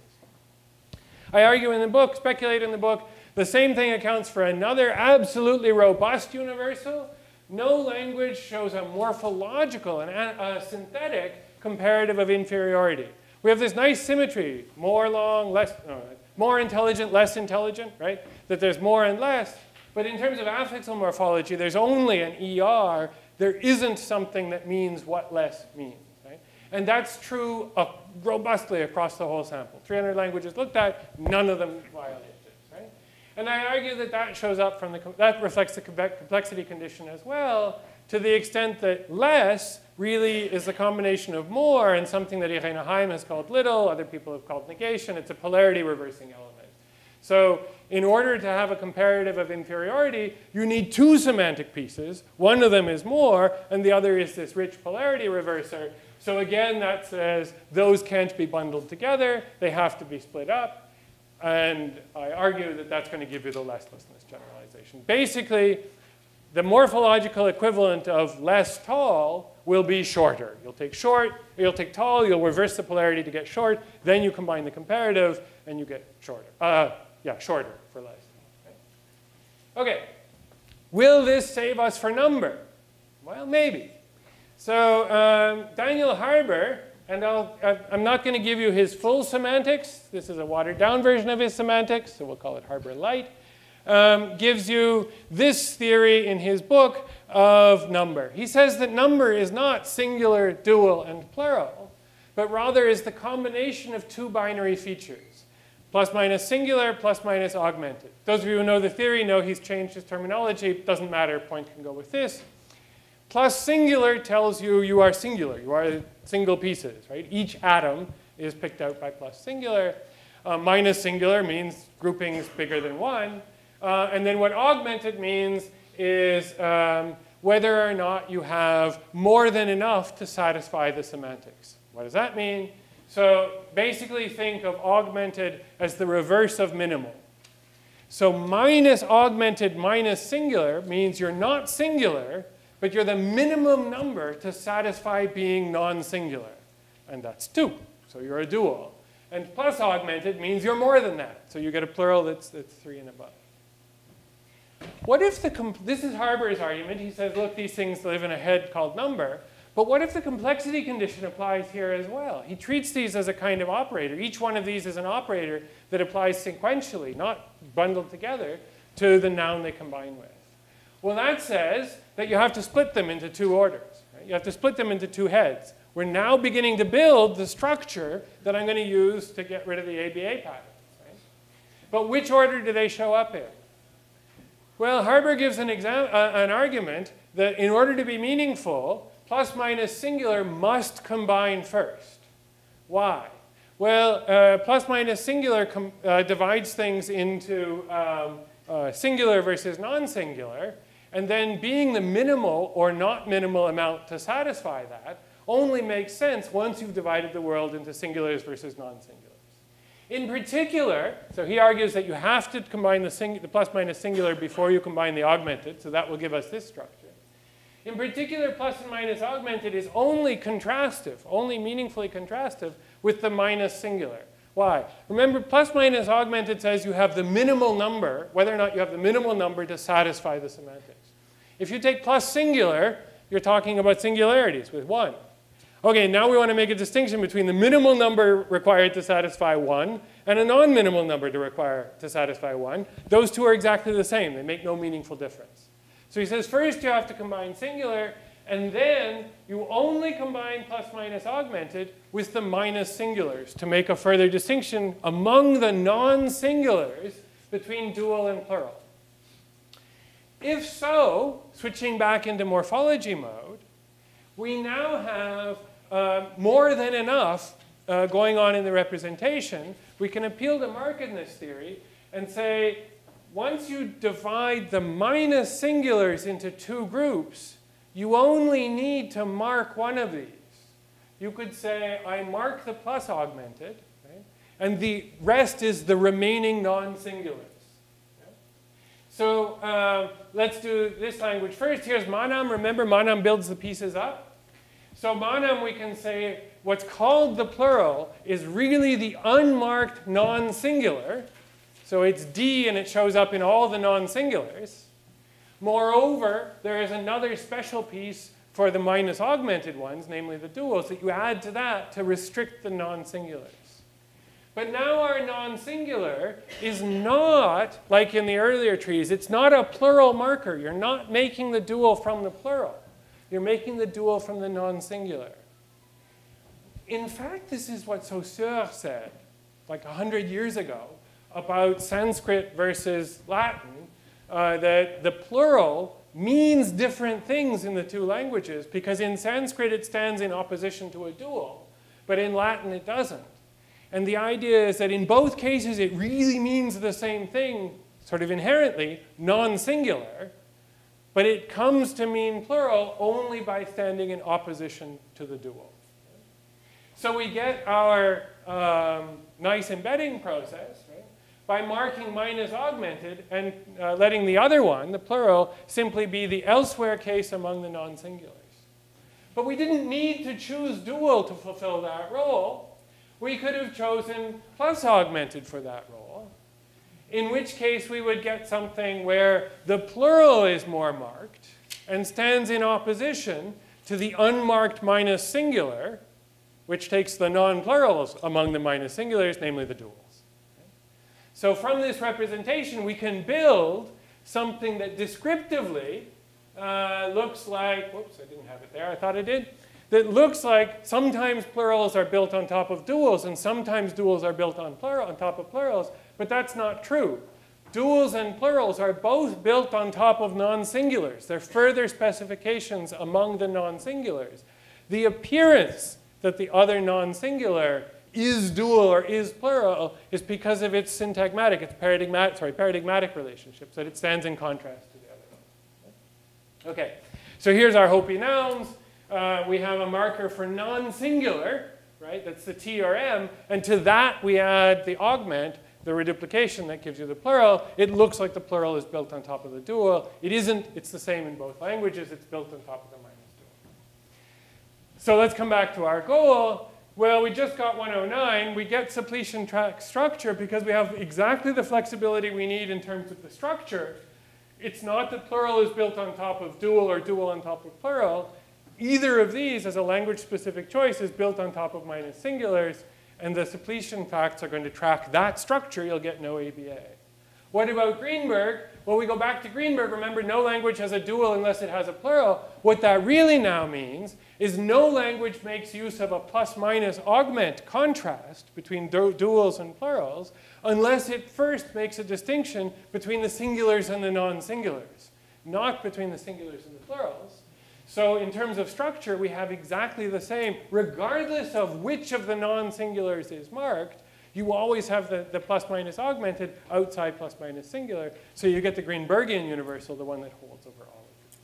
I argue in the book, speculate in the book, the same thing accounts for another absolutely robust universal. No language shows a morphological and a, a synthetic comparative of inferiority. We have this nice symmetry, more long, less, no, more intelligent, less intelligent, right? That there's more and less. But in terms of affixal morphology, there's only an E R. There isn't something that means what less means. Right? And that's true uh, robustly across the whole sample. three hundred languages looked at, none of them violate this. Right? And I argue that that shows up from the, that reflects the complexity condition as well, to the extent that less really is a combination of more and something that Irene Heim has called little, other people have called negation. It's a polarity reversing element. So in order to have a comparative of inferiority, you need two semantic pieces. One of them is more, and the other is this rich polarity reverser. So again, that says those can't be bundled together. They have to be split up. And I argue that that's going to give you the lesslessness generalization. Basically, the morphological equivalent of less tall will be shorter. You'll take short, you'll take tall, you'll reverse the polarity to get short, then you combine the comparative, and you get shorter. Uh, yeah, shorter for less. Okay. Okay. Will this save us for number? Well, maybe. So um, Daniel Harbour, and I'll, I'm not going to give you his full semantics. This is a watered down version of his semantics, so we'll call it Harbour Light. Um, gives you this theory in his book of number. He says that number is not singular, dual, and plural, but rather is the combination of two binary features. Plus minus singular, plus minus augmented. Those of you who know the theory know he's changed his terminology. Doesn't matter, point can go with this. Plus singular tells you you are singular. You are single pieces, right? Each atom is picked out by plus singular. Uh, minus singular means groupings bigger than one. Uh, and then what augmented means is um, whether or not you have more than enough to satisfy the semantics. What does that mean? So basically think of augmented as the reverse of minimal. So minus augmented minus singular means you're not singular, but you're the minimum number to satisfy being non-singular. And that's two. So you're a dual. And plus augmented means you're more than that. So you get a plural that's, that's three and above. What if the, com this is Haber's argument. He says, look, these things live in a head called number. But what if the complexity condition applies here as well? He treats these as a kind of operator. Each one of these is an operator that applies sequentially, not bundled together, to the noun they combine with. Well, that says that you have to split them into two orders. Right? You have to split them into two heads. We're now beginning to build the structure that I'm going to use to get rid of the A B A patterns. Right? But which order do they show up in? Well, Haber gives an, exam uh, an argument that in order to be meaningful, plus minus singular must combine first. Why? Well, uh, plus minus singular com uh, divides things into um, uh, singular versus non-singular, and then being the minimal or not minimal amount to satisfy that only makes sense once you've divided the world into singulars versus non-singulars. In particular, so he argues that you have to combine the, sing the plus minus singular before you combine the augmented, so that will give us this structure. In particular, plus and minus augmented is only contrastive, only meaningfully contrastive with the minus singular. Why? Remember, plus minus augmented says you have the minimal number, whether or not you have the minimal number to satisfy the semantics. If you take plus singular, you're talking about singularities with one. Okay, now we want to make a distinction between the minimal number required to satisfy one and a non-minimal number to require to satisfy one. Those two are exactly the same. They make no meaningful difference. So he says first you have to combine singular, and then you only combine plus minus augmented with the minus singulars to make a further distinction among the non-singulars between dual and plural. If so, switching back into morphology mode, we now have uh, more than enough uh, going on in the representation. We can appeal to markedness theory and say, once you divide the minus singulars into two groups, you only need to mark one of these. You could say, I mark the plus augmented, right? And the rest is the remaining non-singulars. Okay? So uh, let's do this language first. Here's Manam. Remember, Manam builds the pieces up. So Manam, we can say what's called the plural is really the unmarked non-singular. So it's D, and it shows up in all the non-singulars. Moreover, there is another special piece for the minus augmented ones, namely the duals, that you add to that to restrict the non-singulars. But now our non-singular is not, like in the earlier trees, it's not a plural marker. You're not making the dual from the plural. You're making the dual from the non-singular. In fact, this is what Saussure said, like a hundred years ago, about Sanskrit versus Latin, uh, that the plural means different things in the two languages, because in Sanskrit it stands in opposition to a dual, but in Latin it doesn't. And the idea is that in both cases it really means the same thing, sort of inherently, non-singular, but it comes to mean plural only by standing in opposition to the dual. So we get our um, nice embedding process, right, by marking minus augmented and uh, letting the other one, the plural, simply be the elsewhere case among the non-singulars. But we didn't need to choose dual to fulfill that role. We could have chosen plus augmented for that role, in which case we would get something where the plural is more marked and stands in opposition to the unmarked minus singular, which takes the non-plurals among the minus singulars, namely the duals. So from this representation, we can build something that descriptively uh, looks like, whoops, I didn't have it there, I thought I did, that looks like sometimes plurals are built on top of duals and sometimes duals are built on, plural, on top of plurals, but that's not true. Duals and plurals are both built on top of non-singulars. They're further specifications among the non-singulars. The appearance that the other non-singular is dual or is plural is because of its syntagmatic, its paradigmatic, sorry, paradigmatic relationships, that it stands in contrast to the other one. Okay, so here's our Hopi nouns. Uh, we have a marker for non-singular, right? That's the T or M. And to that, we add the augment, the reduplication that gives you the plural. It looks like the plural is built on top of the dual. It isn't. It's the same in both languages. It's built on top of the minus dual. So let's come back to our goal. Well, we just got one oh nine. We get suppletion track structure because we have exactly the flexibility we need in terms of the structure. It's not that plural is built on top of dual or dual on top of plural. Either of these, as a language-specific choice, is built on top of minus singulars, and the suppletion facts are going to track that structure. You'll get no A B A. What about Greenberg? Well, we go back to Greenberg. Remember, no language has a dual unless it has a plural. What that really now means is no language makes use of a plus-minus augment contrast between du duals and plurals unless it first makes a distinction between the singulars and the non-singulars, not between the singulars and the plurals. So in terms of structure, we have exactly the same. Regardless of which of the non-singulars is marked, you always have the, the plus-minus augmented outside plus-minus singular. So you get the Greenbergian universal, the one that holds over all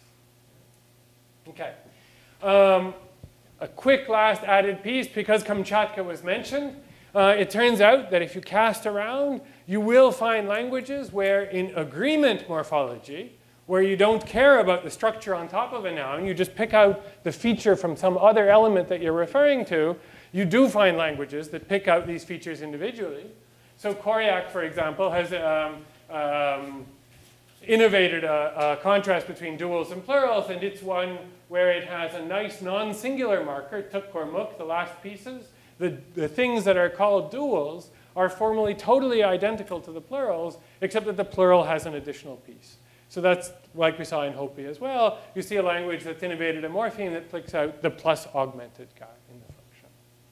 of these. Okay. Um, a quick last added piece, because Kamchatka was mentioned. Uh, it turns out that if you cast around, you will find languages where in agreement morphology, where you don't care about the structure on top of a noun, you just pick out the feature from some other element that you're referring to, you do find languages that pick out these features individually. So Koryak, for example, has um, um, innovated a, a contrast between duals and plurals, and it's one where it has a nice non-singular marker, tuk or muk, the last pieces. The, the things that are called duals are formally totally identical to the plurals, except that the plural has an additional piece. So that's like we saw in Hopi as well. You see a language that's innovated a morpheme that picks out the plus augmented guy in the function.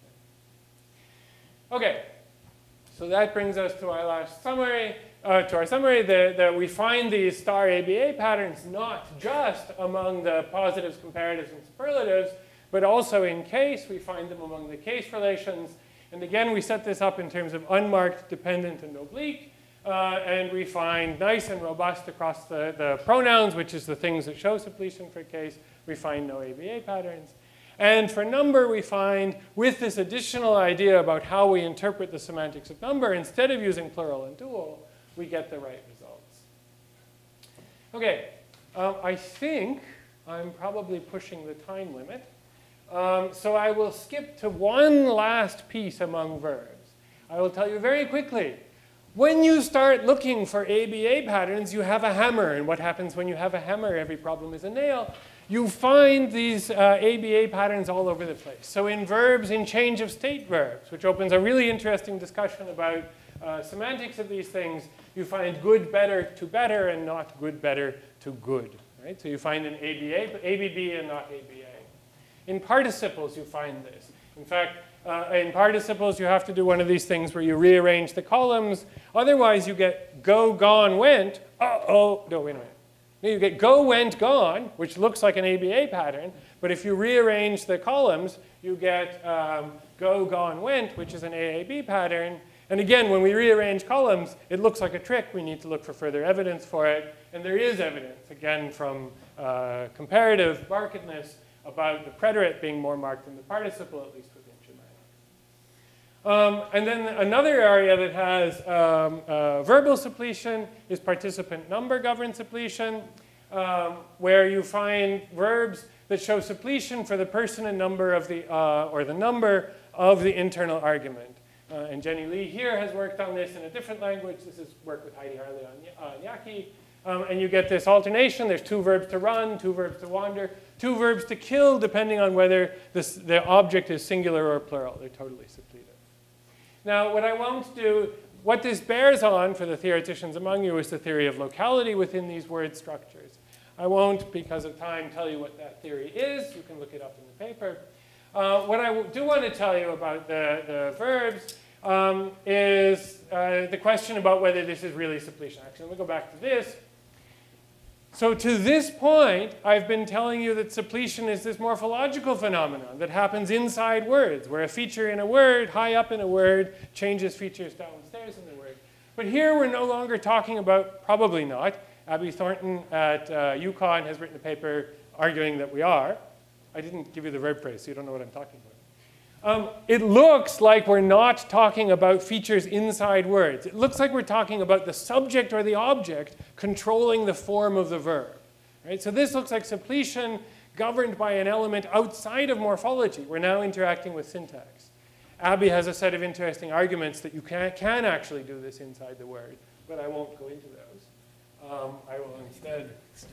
Okay, so that brings us to our last summary, uh, to our summary that, that we find these star A B A patterns not just among the positives, comparatives, and superlatives, but also in case. We find them among the case relations. And again, we set this up in terms of unmarked, dependent, and oblique. Uh, and we find nice and robust across the, the pronouns, which is the things that show suppletion for case. We find no A B A patterns. And for number, we find, with this additional idea about how we interpret the semantics of number, instead of using plural and dual, we get the right results. Okay, um, I think I'm probably pushing the time limit. Um, so I will skip to one last piece among verbs. I will tell you very quickly. When you start looking for A B A patterns, you have a hammer. And what happens when you have a hammer? Every problem is a nail. You find these uh, A B A patterns all over the place. So in verbs, in change of state verbs, which opens a really interesting discussion about uh, semantics of these things, you find good, better to better, and not good, better to good. Right? So you find an A B A, A B B, and not A B A. In participles, you find this. In fact, Uh, in participles, you have to do one of these things where you rearrange the columns. Otherwise, you get go, gone, went. Uh-oh. No, wait a minute. No, you get go, went, gone, which looks like an A B A pattern. But if you rearrange the columns, you get um, go, gone, went, which is an A A B pattern. And again, when we rearrange columns, it looks like a trick. We need to look for further evidence for it. And there is evidence, again, from uh, comparative markedness about the preterite being more marked than the participle, at least with Um, and then another area that has um, uh, verbal suppletion is participant number governed suppletion, um, where you find verbs that show suppletion for the person and number of the, uh, or the number of the internal argument. Uh, and Jenny Lee here has worked on this in a different language. This is work with Heidi Harley on uh, Yaki. Um, and you get this alternation. There's two verbs to run, two verbs to wander, two verbs to kill, depending on whether this, the object is singular or plural. They're totally suppleted. Now, what I won't do, what this bears on for the theoreticians among you is the theory of locality within these word structures. I won't, because of time, tell you what that theory is. You can look it up in the paper. Uh, what I do want to tell you about the, the verbs um, is uh, the question about whether this is really suppletion. Actually, let me go back to this. So to this point, I've been telling you that suppletion is this morphological phenomenon that happens inside words, where a feature in a word, high up in a word, changes features downstairs in the word. But here we're no longer talking about, probably not. Abby Thornton at uh, UConn has written a paper arguing that we are. I didn't give you the verb phrase, so you don't know what I'm talking about. Um, it looks like we're not talking about features inside words. It looks like we're talking about the subject or the object controlling the form of the verb. Right? So this looks like suppletion governed by an element outside of morphology. We're now interacting with syntax. Abby has a set of interesting arguments that you can, can actually do this inside the word, but I won't go into those. Um, I will instead.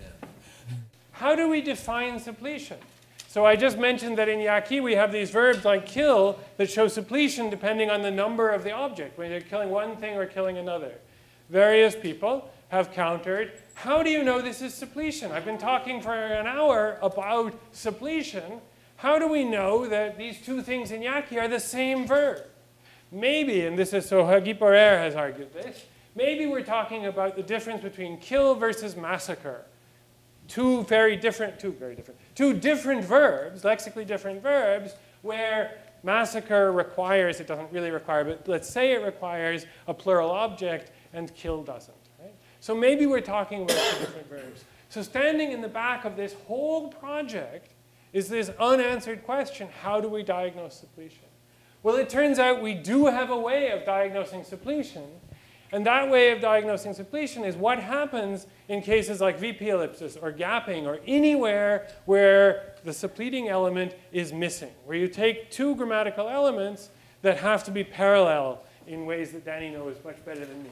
How do we define suppletion? So I just mentioned that in Yaqui we have these verbs like kill that show suppletion depending on the number of the object, when you're killing one thing or killing another. Various people have countered, how do you know this is suppletion? I've been talking for an hour about suppletion. How do we know that these two things in Yaqui are the same verb? Maybe, and this is, so Guy Poirier has argued this, maybe we're talking about the difference between kill versus massacre. Two very different, two very different, two different verbs, lexically different verbs, where massacre requires, it doesn't really require, but let's say it requires a plural object and kill doesn't. Right? So maybe we're talking about two different verbs. So standing in the back of this whole project is this unanswered question, how do we diagnose suppletion? Well, it turns out we do have a way of diagnosing suppletion. And that way of diagnosing suppletion is what happens in cases like V P ellipsis or gapping or anywhere where the suppleting element is missing, where you take two grammatical elements that have to be parallel in ways that Danny knows much better than me.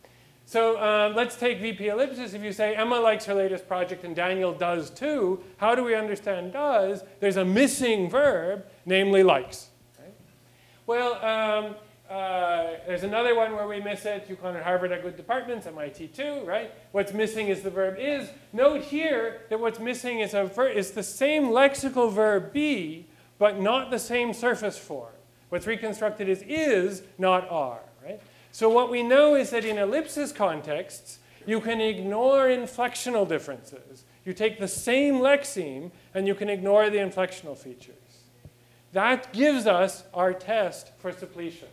So um, let's take V P ellipsis. If you say Emma likes her latest project and Daniel does too, how do we understand does? There's a missing verb, namely likes. Right? Well, um, Uh, there's another one where we miss it. UConn and Harvard are good departments, M I T too, right? What's missing is the verb is. Note here that what's missing is, a ver is the same lexical verb be, but not the same surface form. What's reconstructed is is, not are, right? So what we know is that in ellipsis contexts, you can ignore inflectional differences. You take the same lexeme, and you can ignore the inflectional features. That gives us our test for suppletion.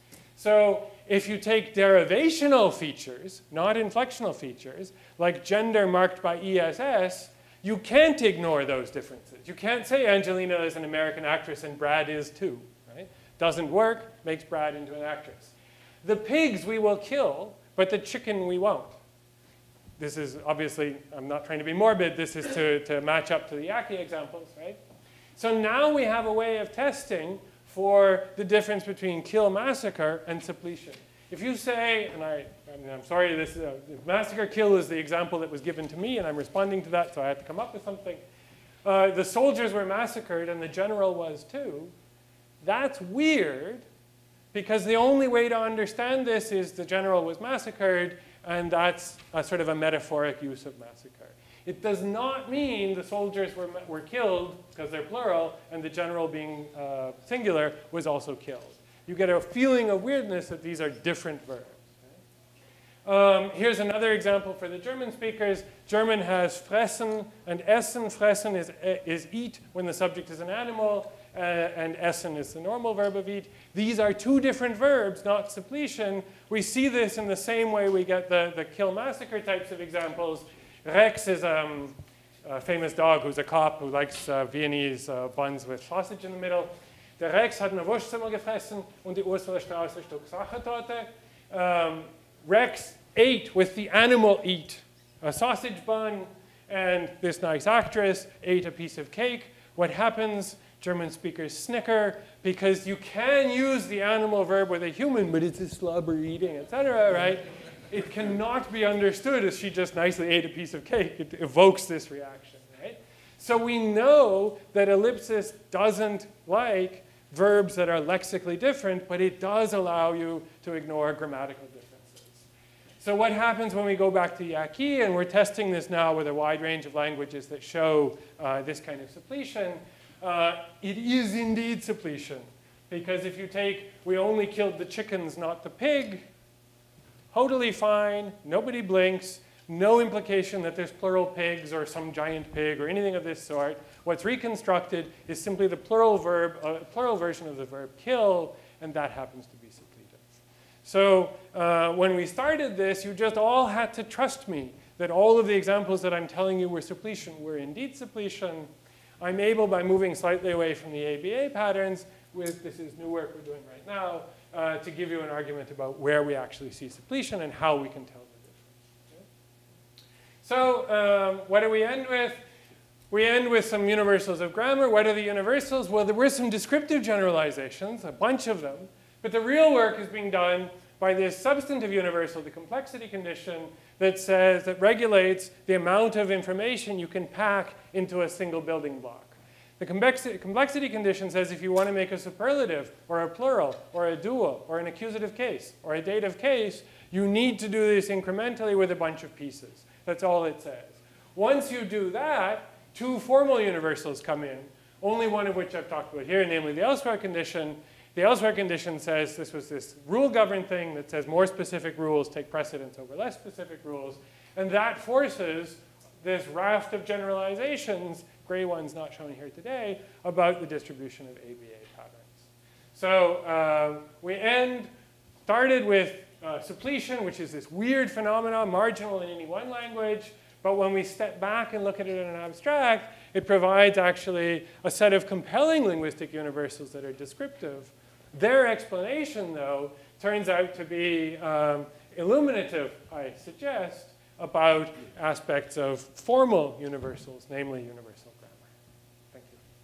So if you take derivational features, not inflectional features, like gender marked by E S S, you can't ignore those differences. You can't say Angelina is an American actress and Brad is too. Right? Doesn't work, makes Brad into an actress. The pigs we will kill, but the chicken we won't. This is obviously, I'm not trying to be morbid, this is to, to match up to the Yaqui examples, right? So now we have a way of testing for the difference between kill massacre and suppletion. If you say, and I, I mean, I'm sorry, this uh, massacre kill is the example that was given to me, and I'm responding to that, so I had to come up with something. Uh, the soldiers were massacred, and the general was too. That's weird, because the only way to understand this is the general was massacred, and that's a sort of a metaphoric use of massacre. It does not mean the soldiers were, were killed, because they're plural, and the general being uh, singular was also killed. You get a feeling of weirdness that these are different verbs. Um, here's another example for the German speakers. German has fressen and essen. Fressen is, is eat when the subject is an animal, uh, and essen is the normal verb of eat. These are two different verbs, not suppletion. We see this in the same way we get the, the kill massacre types of examples. Rex is um, a famous dog who's a cop who likes uh, Viennese uh, buns with sausage in the middle. Der Rex hat eine Wurstzimmer gefressen und die Ursula Strauß ein Stück Sachertorte. Um, Rex ate with the animal eat, a sausage bun, and this nice actress ate a piece of cake. What happens? German speakers snicker because you can use the animal verb with a human, but it's a slobber eating, et cetera, right? It cannot be understood as she just nicely ate a piece of cake. It evokes this reaction, right? So we know that ellipsis doesn't like verbs that are lexically different, but it does allow you to ignore grammatical differences. So what happens when we go back to Yaqui, and we're testing this now with a wide range of languages that show uh, this kind of suppletion, uh, it is indeed suppletion. Because if you take, we only killed the chickens, not the pig, totally fine, nobody blinks, No implication that there's plural pigs or some giant pig or anything of this sort. What's reconstructed is simply the plural verb, uh, plural version of the verb kill, and that happens to be suppletive. So uh, when we started this, you just all had to trust me that all of the examples that I'm telling you were suppletion were indeed suppletion. I'm able, by moving slightly away from the A B A patterns, with this is new work we're doing right now, uh, to give you an argument about where we actually see suppletion and how we can tell the difference. Okay? So um, what do we end with? We end with some universals of grammar. What are the universals? Well, there were some descriptive generalizations, a bunch of them. But the real work is being done by this substantive universal, the complexity condition, that says, that regulates the amount of information you can pack into a single building block. The complexity, complexity condition says if you want to make a superlative, or a plural, or a dual, or an accusative case, or a dative case, you need to do this incrementally with a bunch of pieces. That's all it says. Once you do that, two formal universals come in, only one of which I've talked about here, namely the elsewhere condition. The elsewhere condition says this was this rule-governed thing that says more specific rules take precedence over less specific rules. And that forces this raft of generalizations, gray ones not shown here today, about the distribution of A B A patterns. So uh, we end, started with uh, suppletion, which is this weird phenomenon, marginal in any one language. But when we step back and look at it in an abstract, it provides actually a set of compelling linguistic universals that are descriptive. Their explanation, though, turns out to be um, illuminative, I suggest, about aspects of formal universals, namely universal grammar. Thank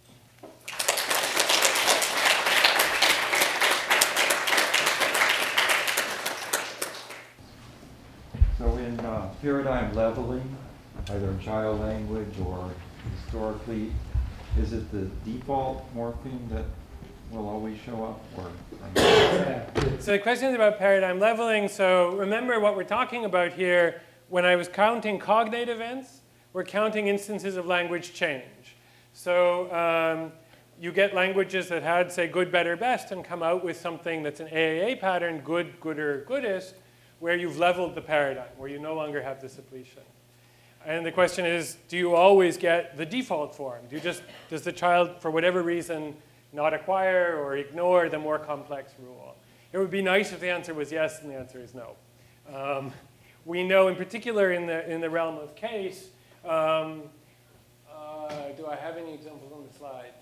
you. So in uh, paradigm leveling, either in child language or historically, is it the default morpheme that will always show up? Or yeah. So the question is about paradigm leveling. So remember what we're talking about here. When I was counting cognate events, we're counting instances of language change. So um, you get languages that had, say, good, better, best, and come out with something that's an A A A pattern, good, gooder, goodest, where you've leveled the paradigm, where you no longer have the suppletion. And the question is, do you always get the default form? Do you just, does the child, for whatever reason, not acquire or ignore the more complex rule? It would be nice if the answer was yes, and the answer is no. Um, we know, in particular, in the, in the realm of case, um, uh, do I have any examples on the slides?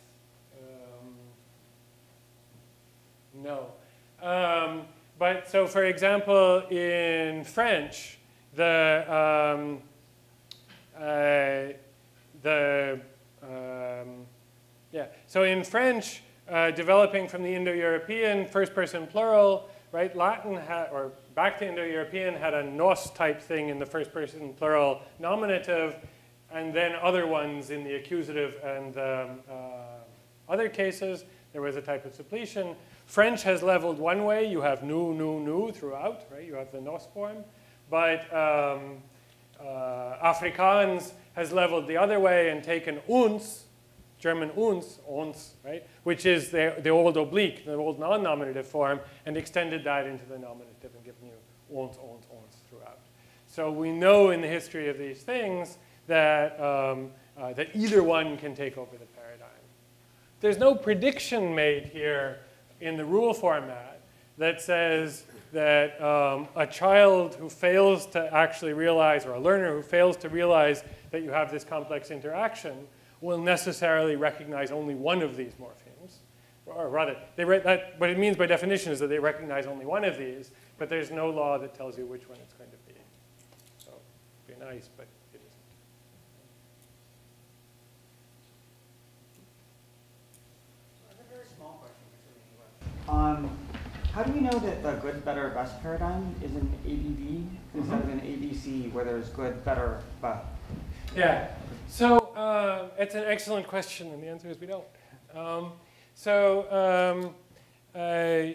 Um, no. Um, but so, for example, in French, the um, uh, the um, yeah. So in French, uh, developing from the Indo-European first-person plural, right? Latin had, or back to Indo-European, had a nos type thing in the first-person plural nominative, and then other ones in the accusative and um, uh, other cases. There was a type of suppletion. French has leveled one way. You have nu, nu, nu throughout, right? You have the nos form. But um, uh, Afrikaans has leveled the other way and taken uns, German uns, uns, right? Which is the, the old oblique, the old non-nominative form, and extended that into the nominative and given you uns, uns, uns throughout. So we know in the history of these things that, um, uh, that either one can take over the paradigm. There's no prediction made here in the rule format that says that um, a child who fails to actually realize, or a learner who fails to realize that you have this complex interaction will necessarily recognize only one of these morphemes. Or rather, they that, what it means by definition is that they recognize only one of these, but there's no law that tells you which one it's going to be. So it'd be nice, but it isn't. I have a very small question. Um, how do we know that the good, better, best paradigm is an A B B instead of an A B C where there's good, better, but? Yeah. So uh, it's an excellent question, and the answer is we don't. Um, so um, uh,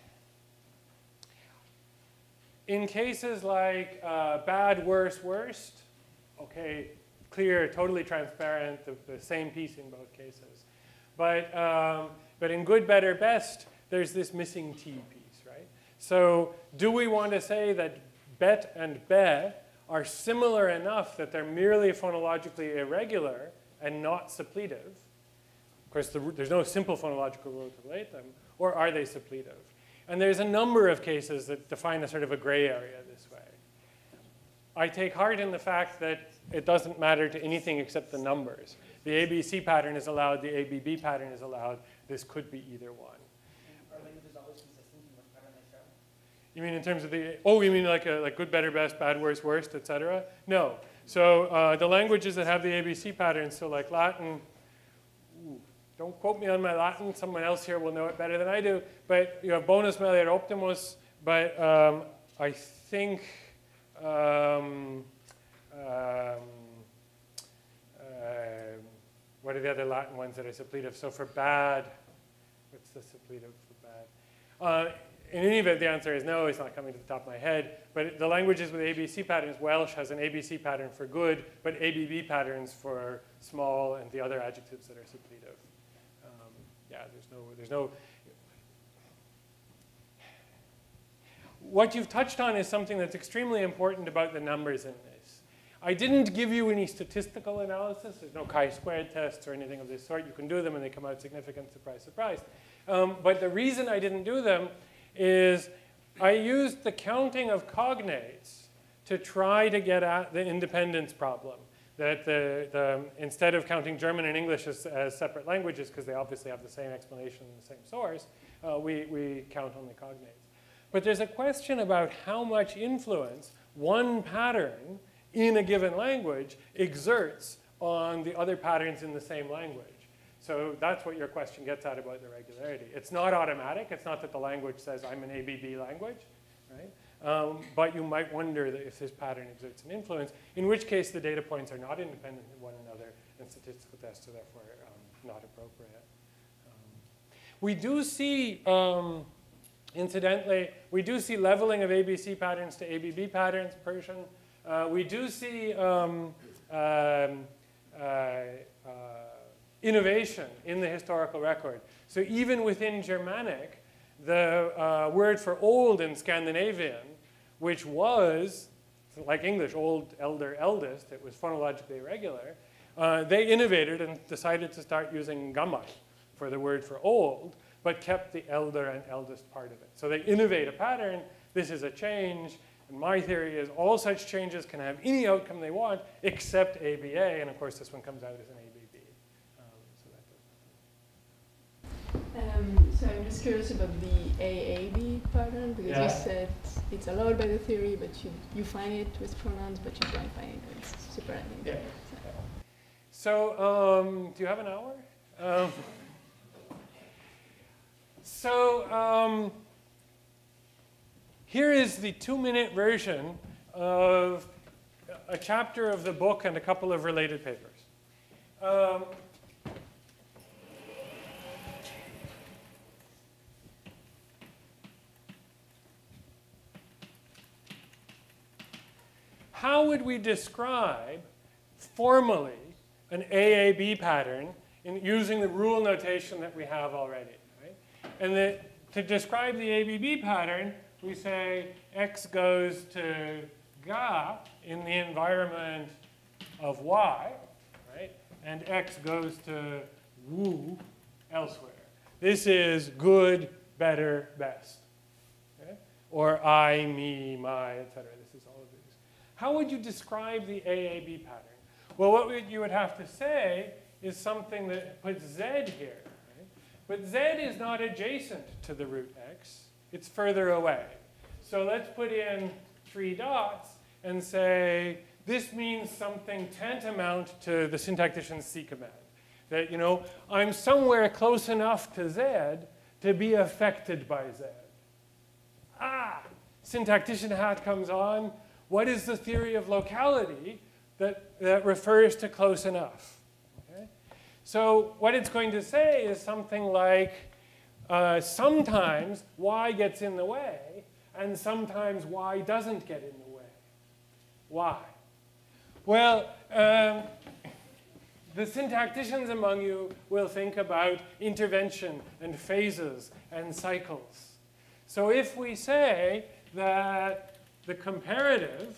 in cases like uh, bad, worse, worst, okay, clear, totally transparent, the, the same piece in both cases. But, um, but in good, better, best, there's this missing T piece, right? So do we want to say that bet and be are similar enough that they're merely phonologically irregular and not suppletive. Of course, the, there's no simple phonological rule to relate them. Or are they suppletive? And there's a number of cases that define a sort of a gray area this way. I take heart in the fact that it doesn't matter to anything except the numbers. The A B C pattern is allowed, the A B B pattern is allowed. This could be either one. Are languages always consistent in which pattern they show? You mean in terms of the, oh, you mean like a, like good, better, best, bad, worse, worst, et cetera? No. So uh, the languages that have the A B C pattern, so like Latin, ooh, don't quote me on my Latin, someone else here will know it better than I do, but you have bonus, melior, optimus, but um, I think, um, um, uh, what are the other Latin ones that are suppletive? So for bad, what's the suppletive for bad? Uh, in any event, the answer is no, it's not coming to the top of my head, but the languages with A B C patterns, Welsh has an A B C pattern for good, but A B B patterns for small and the other adjectives that are suppletive. Um, yeah, there's no, there's no, what you've touched on is something that's extremely important about the numbers in this. I didn't give you any statistical analysis. There's no chi-squared tests or anything of this sort. You can do them and they come out significant, surprise, surprise. Um, but the reason I didn't do them is I used the counting of cognates to try to get at the independence problem. That the, the, instead of counting German and English as, as separate languages, because they obviously have the same explanation and the same source, uh, we, we count only cognates. But there's a question about how much influence one pattern in a given language exerts on the other patterns in the same language. So that's what your question gets at about the regularity. It's not automatic. It's not that the language says I'm an A B B language, right? Um, but you might wonder that if this pattern exerts an influence, in which case the data points are not independent of one another and statistical tests are therefore um, not appropriate. Um, we do see, um, incidentally, we do see leveling of A B C patterns to A B B patterns, Persian. Uh, we do see um, um, uh, uh, innovation in the historical record. So even within Germanic, the uh, word for old in Scandinavian, which was, like English, old, elder, eldest, it was phonologically irregular, uh, they innovated and decided to start using gammal for the word for old, but kept the elder and eldest part of it. So they innovate a pattern. This is a change. And my theory is all such changes can have any outcome they want except A B A. And of course, this one comes out as an A B B. Um, so that does nothing. Um, so I'm just curious about the A A B pattern, because Yeah. you said it's allowed by the theory, but you, you find it with pronouns, but you don't find it with superlative. Yeah. So. So um, do you have an hour? Um, so um, here is the two-minute version of a chapter of the book and a couple of related papers. Um, how would we describe formally an A A B pattern in using the rule notation that we have already? Right? And the, to describe the A B B pattern, we say x goes to ga in the environment of y, right? And x goes to wu elsewhere. This is good, better, best. Okay? Or I, me, my, et cetera. This is all of these. How would you describe the A A B pattern? Well, what would, you would have to say is something that puts z here. Right? But z is not adjacent to the root x. It's further away. So let's put in three dots and say this means something tantamount to the syntactician's C command. That, you know, I'm somewhere close enough to z to be affected by z. Ah, syntactician hat comes on. What is the theory of locality that, that refers to close enough? Okay? So what it's going to say is something like, uh, sometimes y gets in the way, and sometimes y doesn't get in the way. Why? Well, um, the syntacticians among you will think about intervention and phases and cycles. So if we say that the comparative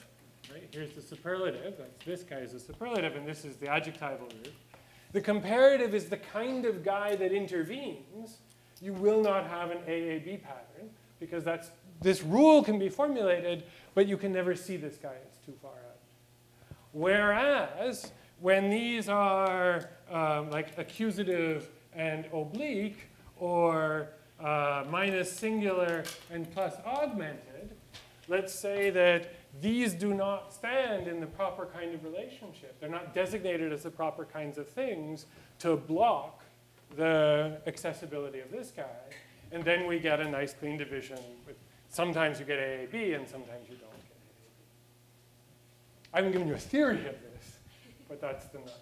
right? Here's the superlative. That's, this guy is the superlative, and this is the adjectival root. The comparative is the kind of guy that intervenes. You will not have an A A B pattern, because that's, this rule can be formulated, but you can never see this guy. It's too far out. Whereas, when these are um, like accusative and oblique, or uh, minus singular and plus augmented, let's say that these do not stand in the proper kind of relationship. They're not designated as the proper kinds of things to block the accessibility of this guy. And then we get a nice clean division. With, sometimes you get A A B, and sometimes you don't get A A B. I haven't given you a theory of this, but that's the nutshell.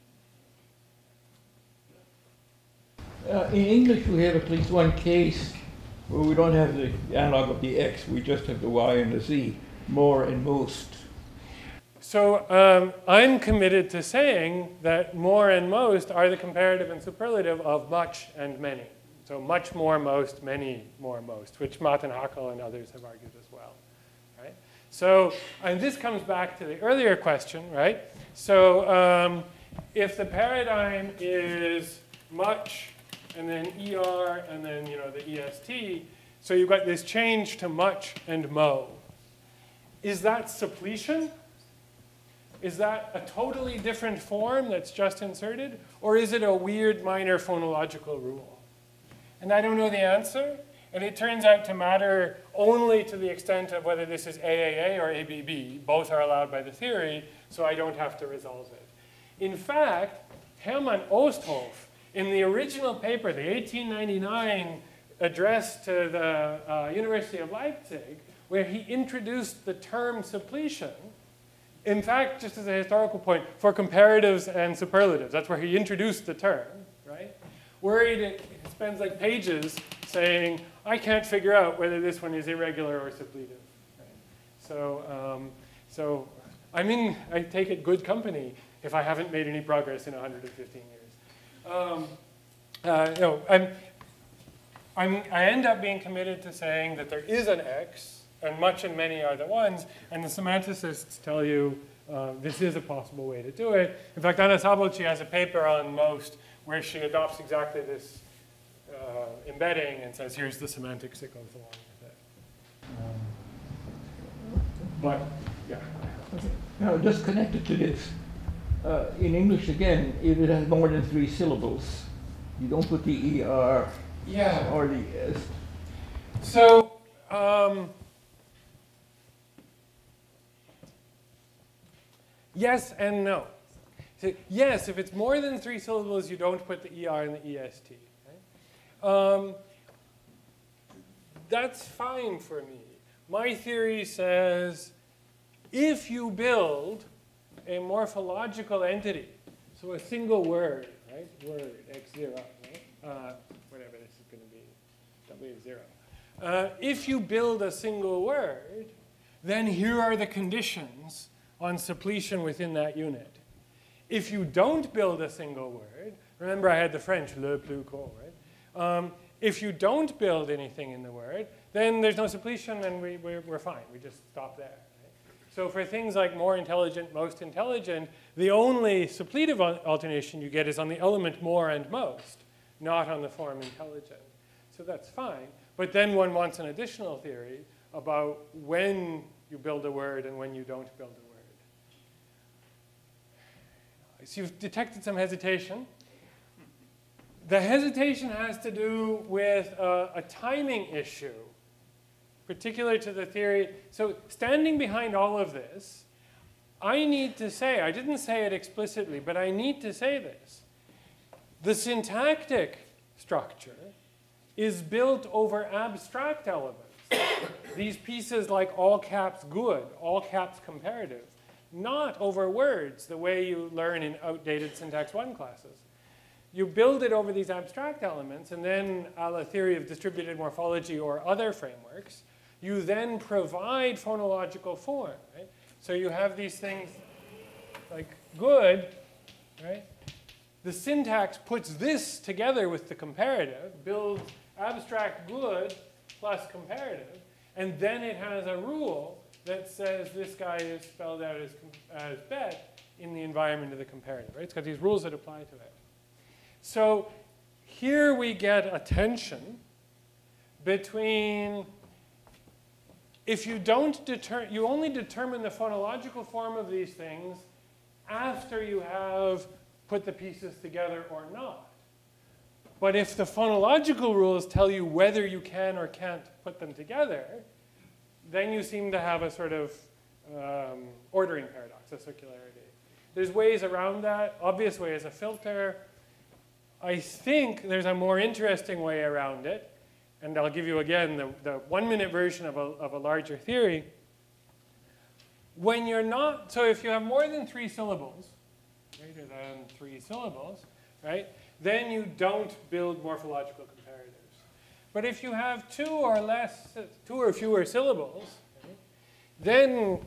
Uh, in English, we have at least one case where we don't have the analog of the X. We just have the Y and the Z, more and most. So um, I'm committed to saying that more and most are the comparative and superlative of much and many. So much more, most, many more, most, which Mott and Haeckel and others have argued as well. Right? So, and this comes back to the earlier question, right? So um, if the paradigm is much, and then E R, and then you know the E S T, so you've got this change to much and mo. Is that suppletion? Is that a totally different form that's just inserted? Or is it a weird minor phonological rule? And I don't know the answer. And it turns out to matter only to the extent of whether this is A A A or A B B. Both are allowed by the theory, so I don't have to resolve it. In fact, Hermann Osthoff, in the original paper, the eighteen ninety-nine address to the uh, University of Leipzig, where he introduced the term suppletion, in fact, just as a historical point, for comparatives and superlatives, that's where he introduced the term, right? Where he spends like pages saying, I can't figure out whether this one is irregular or suppletive. Right? So, um, so I'm in, I take it, good company if I haven't made any progress in one hundred fifteen years. Um, uh, no, I'm, I'm, I end up being committed to saying that there is an X, and much and many are the ones, and the semanticists tell you uh, this is a possible way to do it. In fact, Anna Szabolcsy has a paper on most where she adopts exactly this uh, embedding and says, here's the semantics that goes along with it. Um, but, yeah. Okay. Now, just connected to this, uh, in English, again, if it has more than three syllables, you don't put the E R yeah. or the S. So, um, yes and no. So, yes, if it's more than three syllables, you don't put the E R and the E S T. Right? Um, that's fine for me. My theory says if you build a morphological entity, so a single word, right? Word, x zero, right? Uh, whatever this is going to be, w zero. Uh, if you build a single word, then here are the conditions on suppletion within that unit. If you don't build a single word, remember I had the French, le plus court, right? Um, if you don't build anything in the word, then there's no suppletion and we, we're, we're fine. We just stop there. Right? So for things like more intelligent, most intelligent, the only suppletive alternation you get is on the element more and most, not on the form intelligent. So that's fine. But then one wants an additional theory about when you build a word and when you don't build a word. So you've detected some hesitation. The hesitation has to do with a, a timing issue, particular to the theory. So standing behind all of this, I need to say, I didn't say it explicitly, but I need to say this. The syntactic structure is built over abstract elements. These pieces like all caps good, all caps comparative, not over words the way you learn in outdated syntax one classes. You build it over these abstract elements, and then a la theory of distributed morphology or other frameworks, you then provide phonological form. Right? So you have these things like good, right? The syntax puts this together with the comparative, builds abstract good plus comparative, and then it has a rule that says this guy is spelled out as, as bet in the environment of the comparative, right? It's got these rules that apply to it. So here we get a tension between, if you don't deter, you only determine the phonological form of these things after you have put the pieces together or not. But if the phonological rules tell you whether you can or can't put them together, then you seem to have a sort of um, ordering paradox, a circularity. There's ways around that. Obvious way is a filter. I think there's a more interesting way around it. And I'll give you, again, the, the one-minute version of a, of a larger theory. When you're not, so if you have more than three syllables, greater than three syllables, right, then you don't build morphological comparatives. But if you have two or less, two or fewer syllables, right, then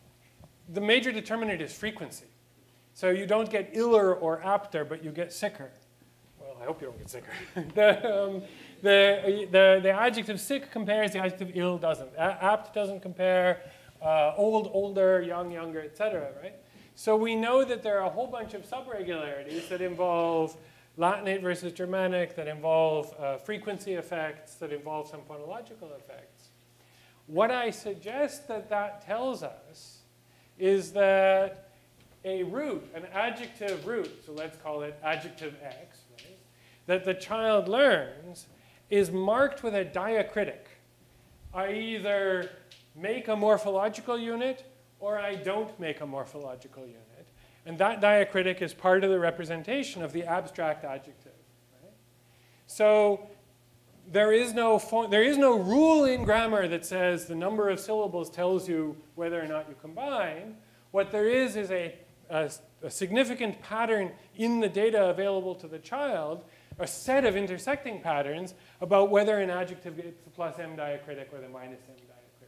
the major determinant is frequency. So you don't get iller or apter, but you get sicker. Well, I hope you don't get sicker. the, um, the, the, the adjective sick compares, the adjective ill doesn't. A apt doesn't compare, uh, old, older, young, younger, et cetera, right? So we know that there are a whole bunch of subregularities that involve Latinate versus Germanic, that involve uh, frequency effects, that involve some phonological effects. What I suggest that that tells us is that a root, an adjective root, so let's call it adjective X, right, that the child learns is marked with a diacritic. I either make a morphological unit or I don't make a morphological unit. And that diacritic is part of the representation of the abstract adjective. Right? So there is, no there is no rule in grammar that says the number of syllables tells you whether or not you combine. What there is is a, a, a significant pattern in the data available to the child, a set of intersecting patterns about whether an adjective gets the plus M diacritic or the minus M diacritic.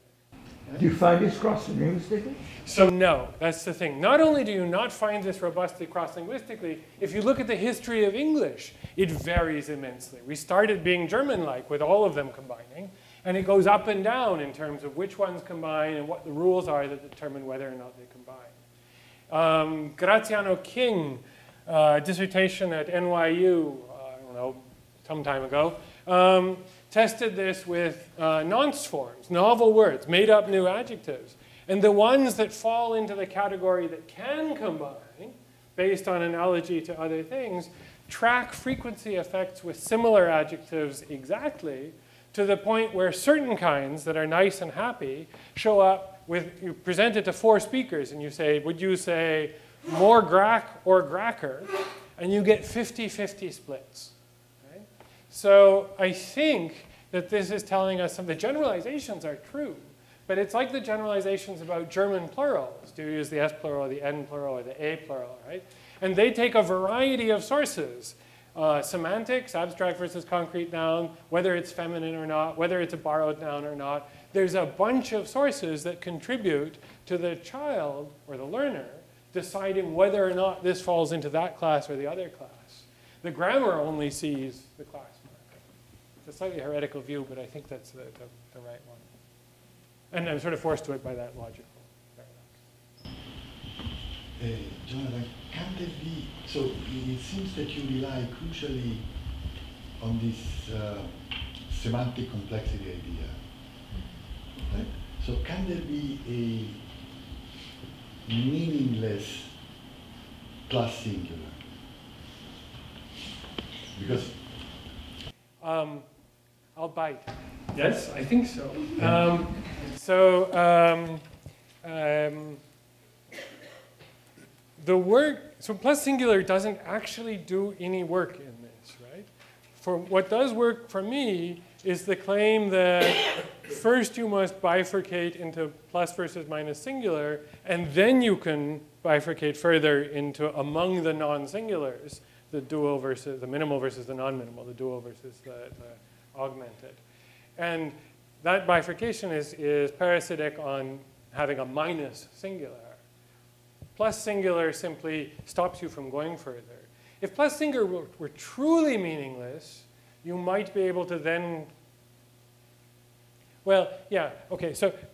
Do you find this cross-linguistically? So no, that's the thing. Not only do you not find this robustly cross-linguistically, if you look at the history of English, it varies immensely. We started being German-like with all of them combining, and it goes up and down in terms of which ones combine and what the rules are that determine whether or not they combine. Um, Graziano King, uh, dissertation at N Y U, uh, I don't know, some time ago, um, tested this with uh, nonce forms, novel words, made up new adjectives. And the ones that fall into the category that can combine, based on analogy to other things, track frequency effects with similar adjectives exactly, to the point where certain kinds that are nice and happy show up with, you present it to four speakers and you say, would you say more grack or gracker? And you get fifty fifty splits. Right? So I think that this is telling us some, the generalizations are true, but it's like the generalizations about German plurals. Do you use the S plural, or the N plural, or the A plural, right? And they take a variety of sources. Uh, semantics, abstract versus concrete noun, whether it's feminine or not, whether it's a borrowed noun or not. There's a bunch of sources that contribute to the child or the learner deciding whether or not this falls into that class or the other class. The grammar only sees the class marker. It's a slightly heretical view, but I think that's the, the, the right one. And I'm sort of forced to it by that logical paradox. Uh, Jonathan, can there be, so it seems that you rely crucially on this uh, semantic complexity idea, right? So can there be a meaningless plus singular? Because um, I'll bite. Yes, I think so. Um, so um, um, the work, so plus singular doesn't actually do any work in this, right? For what does work for me is the claim that first you must bifurcate into plus versus minus singular, and then you can bifurcate further into among the non-singulars, the dual versus the minimal versus the non-minimal, the dual versus the, the augmented. And that bifurcation is, is parasitic on having a minus singular. Plus singular simply stops you from going further. If plus singular were, were truly meaningless, you might be able to then, well, yeah, okay, so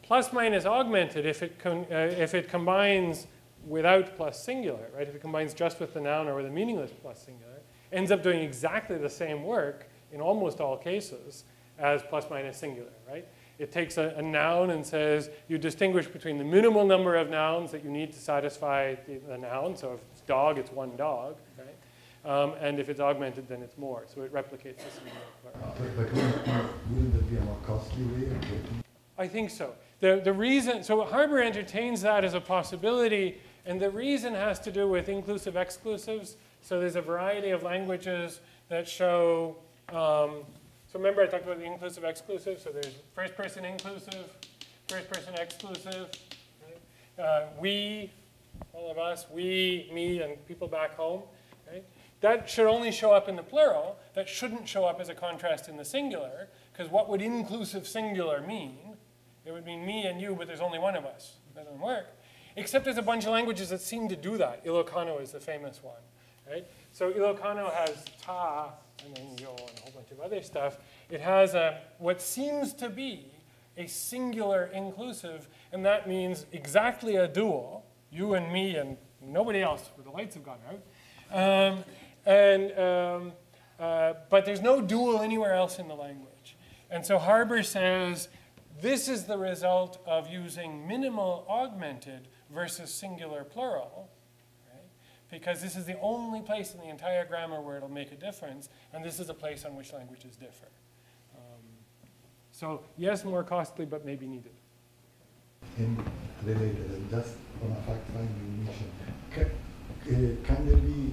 plus minus augmented, if it, con uh, if it combines without plus singular, right? If it combines just with the noun or with a meaningless plus singular, ends up doing exactly the same work in almost all cases as plus minus singular, right? It takes a, a noun and says you distinguish between the minimal number of nouns that you need to satisfy the, the noun. So if it's dog, it's one dog, right? Um, and if it's augmented, then it's more. So it replicates the singular plural. But, but wouldn't, wouldn't that be a more costly way of getting? I think so. The, the reason, so Harbour entertains that as a possibility, and the reason has to do with inclusive exclusives. So there's a variety of languages that show, um, so remember I talked about the inclusive exclusive, so there's first person inclusive, first person exclusive, right? uh, we, all of us, we, me, and people back home, right? That should only show up in the plural. That shouldn't show up as a contrast in the singular, because what would inclusive singular mean? It would mean me and you, but there's only one of us. That doesn't work. Except there's a bunch of languages that seem to do that. Ilocano is the famous one, right? So Ilocano has ta, and then yo, and a whole bunch of other stuff. It has a, what seems to be a singular inclusive, and that means exactly a dual, you and me and nobody else, where the lights have gone out. Um, and, um, uh, but there's no dual anywhere else in the language. And so Harbour says, this is the result of using minimal augmented versus singular plural, right? Because this is the only place in the entire grammar where it'll make a difference, and this is a place on which languages differ. Um, so yes, more costly, but maybe needed. And related, and just on a fact-finding mission, can, uh, can there be,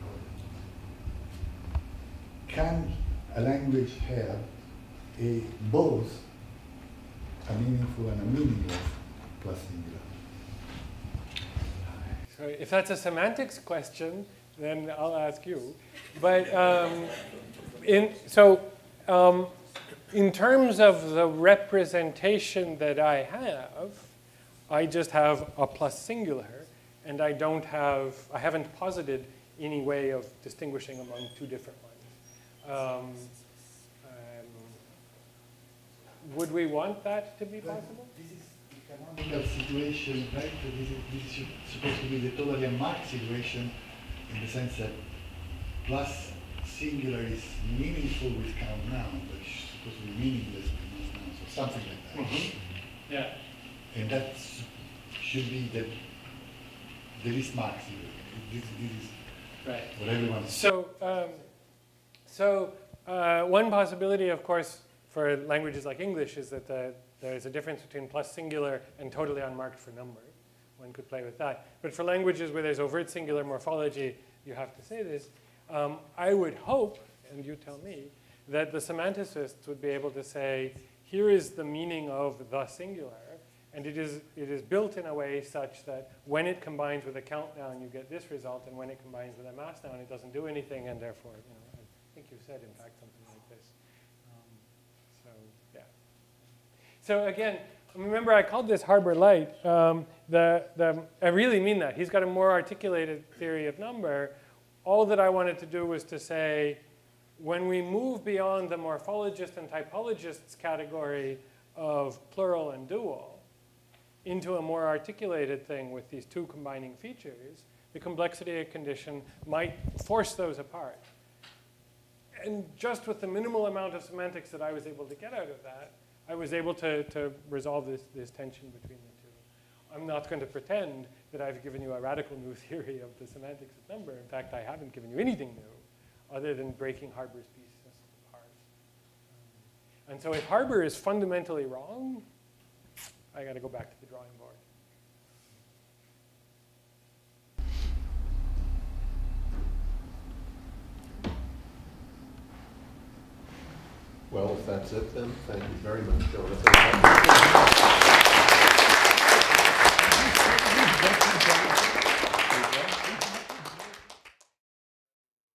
can a language have a both a meaningful and a meaningless plus singular? So if that's a semantics question, then I'll ask you. But um, in, so um, in terms of the representation that I have, I just have a plus singular, and I don't have, I haven't posited any way of distinguishing among two different ones. Um, Would we want that to be possible? This is a canonical situation, right? So this is, this is supposed to be the totally unmarked situation in the sense that plus singular is meaningful with count noun, but it's supposed to be meaningless with mass nouns, or something like that. Mm-hmm. Yeah. And that should be the, the least marked singular. This, this is right. what everyone is. So, um, so uh, one possibility, of course, for languages like English is that the, there's a difference between plus singular and totally unmarked for number. One could play with that. But for languages where there's overt singular morphology, you have to say this. Um, I would hope, and you tell me, that the semanticists would be able to say, here is the meaning of the singular, and it is, it is built in a way such that when it combines with a count noun, you get this result, and when it combines with a mass noun, it doesn't do anything, and therefore, you know, I think you said, in fact, something like this. So, yeah. So again, remember I called this Harbour Light. Um, the, the, I really mean that. He's got a more articulated theory of number. All that I wanted to do was to say, when we move beyond the morphologist and typologist's category of plural and dual into a more articulated thing with these two combining features, the complexity condition might force those apart. And just with the minimal amount of semantics that I was able to get out of that, I was able to, to resolve this, this tension between the two. I'm not going to pretend that I've given you a radical new theory of the semantics of number. In fact, I haven't given you anything new other than breaking Harbour's pieces apart. Um, and so if Harbour is fundamentally wrong, I got to go back to the drawing board. Well, if that's it, then thank you very much, Jonathan.